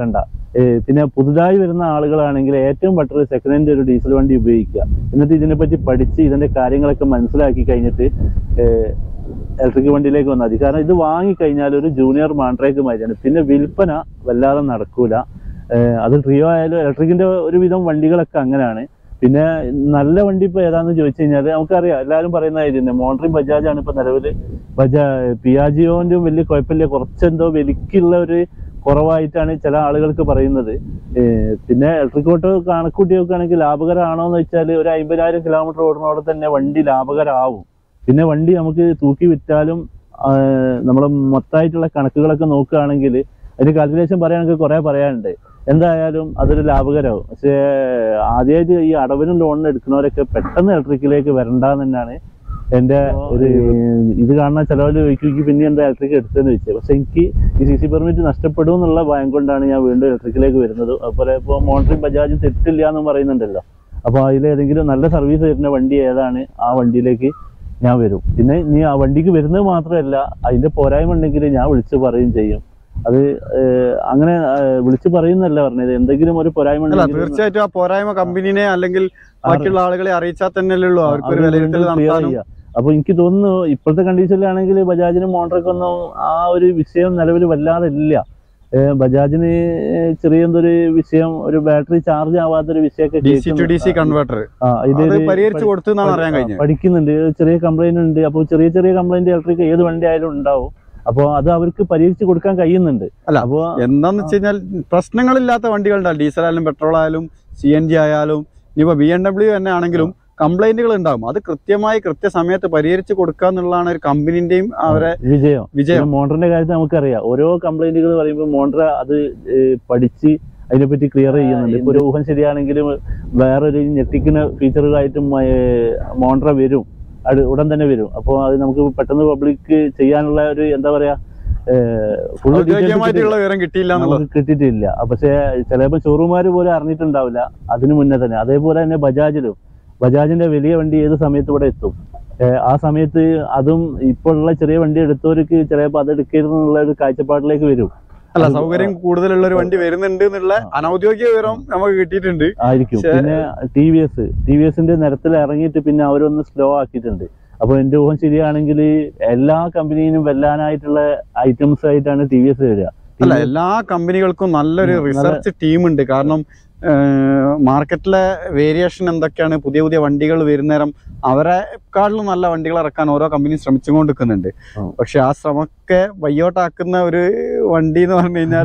പിന്നെ പുതുതായി വരുന്ന ആളുകളാണെങ്കിൽ ഏറ്റവും ബെറ്റർ സെക്കൻഡ് ഹാൻഡ് ഒരു ഡീസൽ വണ്ടി ഉപയോഗിക്കുക. എന്നിട്ട് ഇതിനെപ്പറ്റി പഠിച്ച് ഇതിന്റെ കാര്യങ്ങളൊക്കെ മനസ്സിലാക്കി കഴിഞ്ഞിട്ട് ഇലക്ട്രിക് വണ്ടിയിലേക്ക് വന്നാൽ മതി. കാരണം ഇത് വാങ്ങിക്കഴിഞ്ഞാൽ ഒരു ജൂനിയർ മാൻട്രേക്ക് മാതിരിയാണ്. പിന്നെ വിൽപ്പന വല്ലാതെ നടക്കൂല. അത് ട്രിയോ ആയാലും ഇലക്ട്രിക്കിന്റെ ഒരുവിധം വണ്ടികളൊക്കെ അങ്ങനെയാണ്. പിന്നെ നല്ല വണ്ടി ഇപ്പൊ ഏതാന്ന് ചോദിച്ചു കഴിഞ്ഞാൽ നമുക്കറിയാം, എല്ലാവരും പറയുന്ന കാര്യം തന്നെ മോണ്ടറിയും ബജാജാണ് ഇപ്പൊ നിലവിൽ. ബജാ പിയാജിയോന്റെ വലിയ കുഴപ്പമില്ല, കുറച്ചെന്തോ വിലക്കുള്ള ഒരു കുറവായിട്ടാണ് ചില ആളുകൾക്ക് പറയുന്നത്. പിന്നെ ഇലക്ട്രിക് ഓട്ടോ കണക്കൂട്ടി നോക്കുകയാണെങ്കിൽ ലാഭകരമാണോ എന്ന് വെച്ചാൽ ഒരു അമ്പതിനായിരം കിലോമീറ്റർ ഓടുന്നതോടെ തന്നെ വണ്ടി ലാഭകരമാവും. പിന്നെ വണ്ടി നമുക്ക് തൂക്കി വിറ്റാലും നമ്മൾ മൊത്തമായിട്ടുള്ള കണക്കുകളൊക്കെ നോക്കുകയാണെങ്കിൽ അതിന് കാൽക്കുലേഷൻ പറയുകയാണെങ്കിൽ കുറെ പറയാനുണ്ട്. എന്തായാലും അതൊരു ലാഭകരമാവും. പക്ഷേ ആദ്യമായിട്ട് ഈ അടവിനും ലോണിന് എടുക്കുന്നവരൊക്കെ പെട്ടെന്ന് ഇലക്ട്രിക്കിലേക്ക് വരണ്ടെന്ന് തന്നെയാണ് എൻ്റെ ഒരു ഇത്. കാണുന്ന ചിലവർ ചോദിക്കും പിന്നെ എന്താ ഇലക്ട്രിക് എടുത്തതെന്ന് വെച്ചാൽ. പക്ഷെ എനിക്ക് ഈ സി സി പെർമിറ്റ് നഷ്ടപ്പെടും എന്നുള്ള ഭയം കൊണ്ടാണ് ഞാൻ വീണ്ടും ഇലക്ട്രിക്കിലേക്ക് വരുന്നത്. അതുപോലെ ഇപ്പോൾ മോണ്ടറിയും ബജാജും തെറ്റില്ല എന്നും പറയുന്നുണ്ടല്ലോ. അപ്പോൾ അതിലേതെങ്കിലും നല്ല സർവീസ് തരുന്ന വണ്ടി ഏതാണ് ആ വണ്ടിയിലേക്ക് ഞാൻ വരും. പിന്നെ ഇനി ആ വണ്ടിക്ക് വരുന്നത് മാത്രമല്ല, അതിൻ്റെ പോരായ്മ ഉണ്ടെങ്കിൽ ഞാൻ വിളിച്ച് പറയുകയും ചെയ്യും. അത് അങ്ങനെ വിളിച്ചു പറയുന്നല്ല പറഞ്ഞത്, എന്തെങ്കിലും ഒരു പോരായ്മ ഉണ്ടെങ്കിൽ തീർച്ചയായിട്ടും ആ പോരായ്മ കമ്പനിനെ അല്ലെങ്കിൽ ബാക്കിയുള്ള ആളുകളെ അറിയിച്ചാൽ തന്നെ ഉള്ളൂ അവർക്ക് ഒരു വിലയിരുത്തൽ നടത്താനും. അപ്പൊ എനിക്ക് തോന്നുന്നു ഇപ്പോഴത്തെ കണ്ടീഷനിലാണെങ്കിൽ ബജാജിനും മോണ്ടറൊക്കൊന്നും ആ ഒരു വിഷയം നിലവിൽ വല്ലാതെ ഇല്ല. ബജാജിന് ചെറിയ എന്തൊരു വിഷയം, ഒരു ബാറ്ററി ചാർജ് ആവാത്തൊരു വിഷയമൊക്കെ പഠിക്കുന്നുണ്ട്. ചെറിയ കംപ്ലൈന്റ് ഉണ്ട്. അപ്പോൾ ചെറിയ ചെറിയ കംപ്ലൈന്റ് ഇലക്ട്രിക് ഏത് വണ്ടി ആയാലും ഉണ്ടാവും. അപ്പോൾ അത് അവർക്ക് പരിഹരിച്ച് കൊടുക്കാൻ കഴിയുന്നുണ്ട്. അല്ല അപ്പോൾ എന്താന്ന് വെച്ച് കഴിഞ്ഞാൽ പ്രശ്നങ്ങളില്ലാത്ത വണ്ടികളുണ്ടാവും. ഡീസൽ ആയാലും പെട്രോൾ ആയാലും സി എൻ ജി ആയാലും ഇനിയിപ്പോൾ ബി എം ഡബ്ല്യു തന്നെ ആണെങ്കിലും കംപ്ലൈന്റുകൾ ഉണ്ടാവും. അത് കൃത്യമായി കൃത്യസമയത്ത് പരിഹരിച്ച് കൊടുക്കുക എന്നുള്ളതാണ് ഒരു കമ്പനിന്റെയും അവരെ വിജയം വിജയം മോണ്ടറിന്റെ കാര്യത്തിൽ നമുക്കറിയാം. ഓരോ കംപ്ലൈന്റുകൾ പറയുമ്പോൾ മോണ്ടർ അത് പഠിച്ച് അതിനെപ്പറ്റി ക്ലിയർ ചെയ്യുന്നുണ്ട്. ഇപ്പൊ ഒരു ഊഹം ശരിയാണെങ്കിലും വേറൊരു ഞെട്ടിക്കുന്ന ഫീച്ചറുകളായിട്ടും മോണ്ടർ വരും, അത് ഉടൻ തന്നെ വരും. അപ്പോൾ അത് നമുക്ക് പെട്ടെന്ന് പബ്ലിക് ചെയ്യാനുള്ള ഒരു എന്താ പറയാ കിട്ടിയിട്ടില്ല. പക്ഷെ ചിലപ്പോൾ ഷോറൂമുകാർ പോലും അറിഞ്ഞിട്ടുണ്ടാവില്ല അതിനു മുന്നേ തന്നെ. അതേപോലെ തന്നെ ബജാജിലും ബജാജിന്റെ വലിയ വണ്ടി ഏത് സമയത്ത് ഇവിടെ എത്തും. ആ സമയത്ത് അതും ഇപ്പോൾ ഉള്ള ചെറിയ വണ്ടി എടുത്തവർക്ക് ചിലപ്പോൾ അത് എടുക്കരുത് എന്നുള്ള ഒരു കാഴ്ചപ്പാടിലേക്ക് വരും. അല്ല, സൗകര്യം കൂടുതലുള്ള ഒരു വണ്ടി വരുന്നുണ്ട് എന്നുള്ള അനൗദ്യോഗിക വിവരം നമുക്ക് കിട്ടിയിട്ടുണ്ട് ആയിരിക്കും. പിന്നെ T V S T V എസിന്റെ നിരത്തിൽ ഇറങ്ങിയിട്ട് പിന്നെ അവരൊന്ന് സ്ലോ ആക്കിയിട്ടുണ്ട്. അപ്പൊ എന്റെ ഊഹം ശരിയാണെങ്കിൽ എല്ലാ കമ്പനിയിലും വെല്ലാനായിട്ടുള്ള ഐറ്റംസ് ആയിട്ടാണ് ടി വി എസ് വരിക. അല്ല, എല്ലാ കമ്പനികൾക്കും നല്ലൊരു റിസർച്ച് ടീമുണ്ട്. കാരണം മാർക്കറ്റിലെ വേരിയേഷൻ എന്തൊക്കെയാണ്, പുതിയ പുതിയ വണ്ടികൾ വരുന്നേരം അവരെക്കാളിലും നല്ല വണ്ടികൾ ഇറക്കാൻ ഓരോ കമ്പനി ശ്രമിച്ചുകൊണ്ടിരിക്കുന്നുണ്ട്. പക്ഷെ ആ ശ്രമമൊക്കെ വയ്യോട്ടാക്കുന്ന ഒരു വണ്ടി എന്ന് പറഞ്ഞു കഴിഞ്ഞാൽ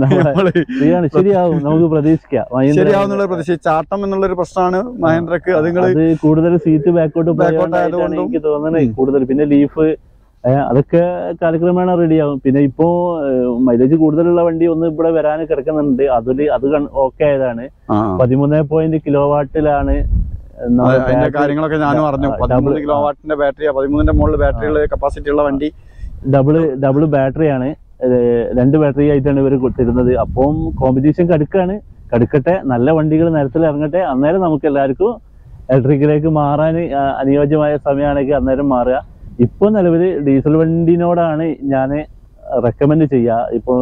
ശരിയാവും, നമുക്ക് പ്രതീക്ഷിക്കാം. ശരിയാവുന്നുള്ള പ്രതീക്ഷ ചാട്ടം എന്നുള്ളൊരു പ്രശ്നമാണ് മഹേന്ദ്രക്ക്. അത് കൂടുതൽ സീറ്റ് ബാക്കോട്ട് ബാക്കോട്ട് ആയതുകൊണ്ട് എനിക്ക് തോന്നുന്നത് കൂടുതൽ. പിന്നെ ലീഫ് അതൊക്കെ കാലക്രമേണ റെഡിയാവും. പിന്നെ ഇപ്പോ മൈലേജ് കൂടുതലുള്ള വണ്ടി ഒന്ന് ഇവിടെ വരാൻ കിടക്കുന്നുണ്ട്. അതില് അത് ഓക്കെ ആയതാണ്. പതിമൂന്ന് പോയിന്റ് കിലോ വാട്ടിലാണ് കാര്യങ്ങളൊക്കെ ഞാനും അറിഞ്ഞു. പതിമൂന്ന് കിലോ വാട്ടിന്റെ ബാറ്ററി, പതിമൂന്നിന്റെ മുകളിൽ ബാറ്ററി കപ്പാസിറ്റി ഉള്ള വണ്ടി. ഡബിള് ഡബിള് ബാറ്ററിയാണ്, രണ്ട് ബാറ്ററി ആയിട്ടാണ് ഇവർ തരുന്നത്. അപ്പം കോമ്പറ്റീഷൻ കടുക്കാണ്. കടുക്കട്ടെ, നല്ല വണ്ടികൾ നിരത്തിൽ ഇറങ്ങട്ടെ. അന്നേരം നമുക്ക് എല്ലാവർക്കും ഇലക്ട്രിക്കിലേക്ക് മാറാൻ അനുയോജ്യമായ സമയമാണെങ്കിൽ അന്നേരം മാറുക. ഇപ്പൊ നിലവിൽ ഡീസൽ വണ്ടിനോടാണ് ഞാൻ റെക്കമെൻഡ് ചെയ്യുക. ഇപ്പൊ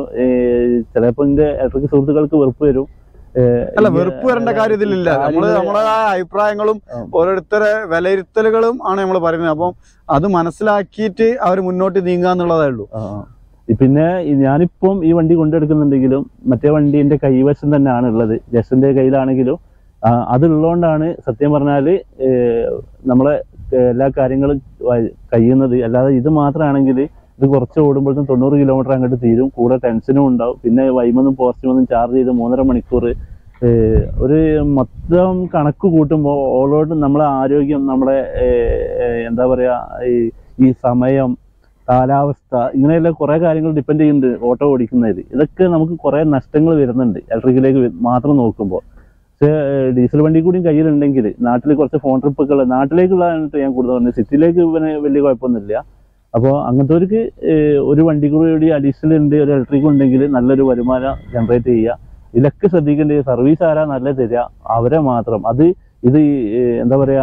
ചിലപ്പോ എന്റെ ഇലക്ട്രിക് സുഹൃത്തുക്കൾക്ക് വെറുപ്പ് വരും. അല്ല, വെറുപ്പ് വരേണ്ട കാര്യത്തിലില്ല. നമ്മള് നമ്മളെ അഭിപ്രായങ്ങളും ഓരോരുത്തരെ വിലയിരുത്തലുകളും ആണ് നമ്മൾ പറയുന്നത്. അപ്പം അത് മനസ്സിലാക്കിയിട്ട് അവർ മുന്നോട്ട് നീങ്ങുക എന്നുള്ളതേ ഉള്ളൂ. പിന്നെ ഞാനിപ്പം ഈ വണ്ടി കൊണ്ടെടുക്കുന്നുണ്ടെങ്കിലും മറ്റേ വണ്ടി എന്റെ കൈവശം തന്നെയാണ് ഉള്ളത്. ജസ്റ്റിന്റെ കയ്യിലാണെങ്കിലും അതുള്ളതുകൊണ്ടാണ് സത്യം പറഞ്ഞാല് നമ്മളെ എല്ലാ കാര്യങ്ങളും കഴിയുന്നത്. അല്ലാതെ ഇത് മാത്രമാണെങ്കിൽ ഇത് കുറച്ച് ഓടുമ്പോഴത്തേക്കും തൊണ്ണൂറ് കിലോമീറ്റർ അങ്ങോട്ട് തീരും. കൂടെ ടെൻഷനും ഉണ്ടാവും. പിന്നെ വൈമൊന്നും പോസിറ്റീവൊന്നും ചാർജ് ചെയ്ത് മൂന്നര മണിക്കൂർ ഒരു മൊത്തം കണക്ക് കൂട്ടുമ്പോൾ ഓളോട് നമ്മളെ ആരോഗ്യം, നമ്മളെ എന്താ പറയാ ഈ സമയം, കാലാവസ്ഥ, ഇങ്ങനെയുള്ള കുറെ കാര്യങ്ങൾ ഡിപ്പെൻഡ് ചെയ്യുന്നുണ്ട് ഓട്ടോ ഓടിക്കുന്നതിൽ. ഇതൊക്കെ നമുക്ക് കുറെ നഷ്ടങ്ങൾ വരുന്നുണ്ട് ഇലക്ട്രിക്കിലേക്ക് മാത്രം നോക്കുമ്പോൾ. പക്ഷേ ഡീസൽ വണ്ടി കൂടിയും കയ്യിലുണ്ടെങ്കിൽ നാട്ടിൽ കുറച്ച് ഫോൺ ട്രിപ്പൊക്കെ ഉള്ള നാട്ടിലേക്കുള്ളതാണ് ഞാൻ കൂടുതൽ പറഞ്ഞത്. സിറ്റിയിലേക്ക് പിന്നെ വലിയ കുഴപ്പമൊന്നുമില്ല. അപ്പോൾ അങ്ങനത്തെവർക്ക് ഒരു വണ്ടി കൂടി അഡീഷണൽ ഉണ്ട്, ഒരു ഇലക്ട്രിക് ഉണ്ടെങ്കിൽ നല്ലൊരു വരുമാനം ജനറേറ്റ് ചെയ്യുക. ഇതിലൊക്കെ ശ്രദ്ധിക്കേണ്ടത് സർവീസ് ആരാ നല്ല തരിക, അവരെ മാത്രം. അത് ഇത് എന്താ പറയാ,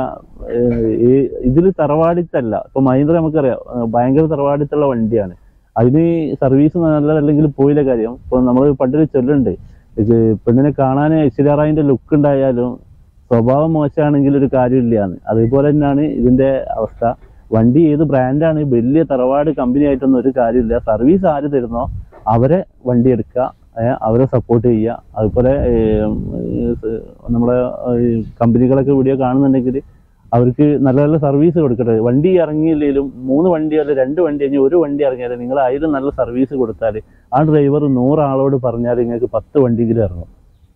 ഇതിൽ തറവാടിത്തല്ല. ഇപ്പൊ മഹീന്ദ്ര നമുക്കറിയാം ഭയങ്കര തറവാടിത്തുള്ള വണ്ടിയാണ്. അതിന് സർവീസ് നല്ലതല്ലെങ്കിൽ പോയില്ല കാര്യം. ഇപ്പൊ നമ്മൾ പണ്ടൊരു ചൊല്ലുണ്ട്, ഇത് പെണ്ണിനെ കാണാൻ ഐശ്വര്യറായിന്റെ ലുക്ക് ഉണ്ടായാലും സ്വഭാവം മോശമാണെങ്കിൽ ഒരു കാര്യമില്ലാന്ന്. അതേപോലെ തന്നെയാണ് ഇതിന്റെ അവസ്ഥ. വണ്ടി ഏത് ബ്രാൻഡാണ്, വലിയ തറവാട് കമ്പനി ആയിട്ടൊന്നും ഒരു കാര്യമില്ല. സർവീസ് ആര് തരുന്നോ അവരെ വണ്ടി എടുക്കുക, അവരെ സപ്പോർട്ട് ചെയ്യുക. അതുപോലെ നമ്മളെ കമ്പനികളൊക്കെ വീഡിയോ കാണുന്നുണ്ടെങ്കിൽ അവർക്ക് നല്ല നല്ല സർവീസ് കൊടുക്കട്ടെ. വണ്ടി ഇറങ്ങിയില്ലെങ്കിലും മൂന്ന് വണ്ടി അല്ല രണ്ട് വണ്ടി കഴിഞ്ഞ് ഒരു വണ്ടി ഇറങ്ങിയാൽ നിങ്ങൾ അതിലും നല്ല സർവീസ് കൊടുത്താൽ ആ ഡ്രൈവർ നൂറാളോട് പറഞ്ഞാൽ നിങ്ങൾക്ക് പത്ത് വണ്ടിയെങ്കിലും ഇറങ്ങും.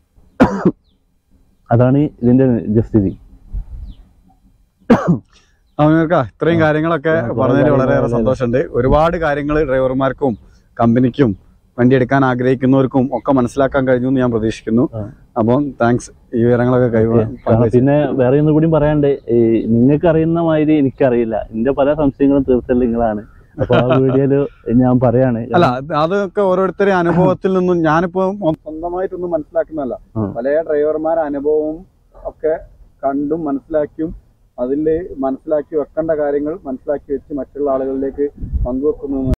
അതാണ് ഇതിന്റെ നിജസ്ഥിതി. ഇത്രയും കാര്യങ്ങളൊക്കെ പറഞ്ഞതിൽ വളരെയേറെ സന്തോഷമുണ്ട്. ഒരുപാട് കാര്യങ്ങൾ ഡ്രൈവർമാർക്കും കമ്പനിക്കും വണ്ടി എടുക്കാൻ ആഗ്രഹിക്കുന്നവർക്കും ഒക്കെ മനസ്സിലാക്കാൻ കഴിഞ്ഞു എന്ന് ഞാൻ പ്രതീക്ഷിക്കുന്നു. അപ്പം താങ്ക്സ് ഈ വിവരങ്ങളൊക്കെ കൈവ പിന്നെ വേറെ ഒന്നും കൂടി പറയാണ്ട്, നിങ്ങൾക്ക് അറിയുന്ന മാതിരി എനിക്കറിയില്ല. എന്റെ പല സംശയങ്ങളും തീർച്ചയായും നിങ്ങളാണ്. അപ്പൊ ആ വീഡിയോയില് ഞാൻ പറയാണ്. അല്ല, അതൊക്കെ ഓരോരുത്തരുടെ അനുഭവത്തിൽ നിന്നും ഞാനിപ്പോ സ്വന്തമായിട്ടൊന്നും മനസ്സിലാക്കുന്നതല്ല. പല ഡ്രൈവർമാരുടെ അനുഭവവും ഒക്കെ കണ്ടും മനസ്സിലാക്കിയും അതിൽ മനസ്സിലാക്കി വെക്കേണ്ട കാര്യങ്ങൾ മനസ്സിലാക്കി വെച്ച് മറ്റുള്ള ആളുകളിലേക്ക് പങ്കുവെക്കുന്നു.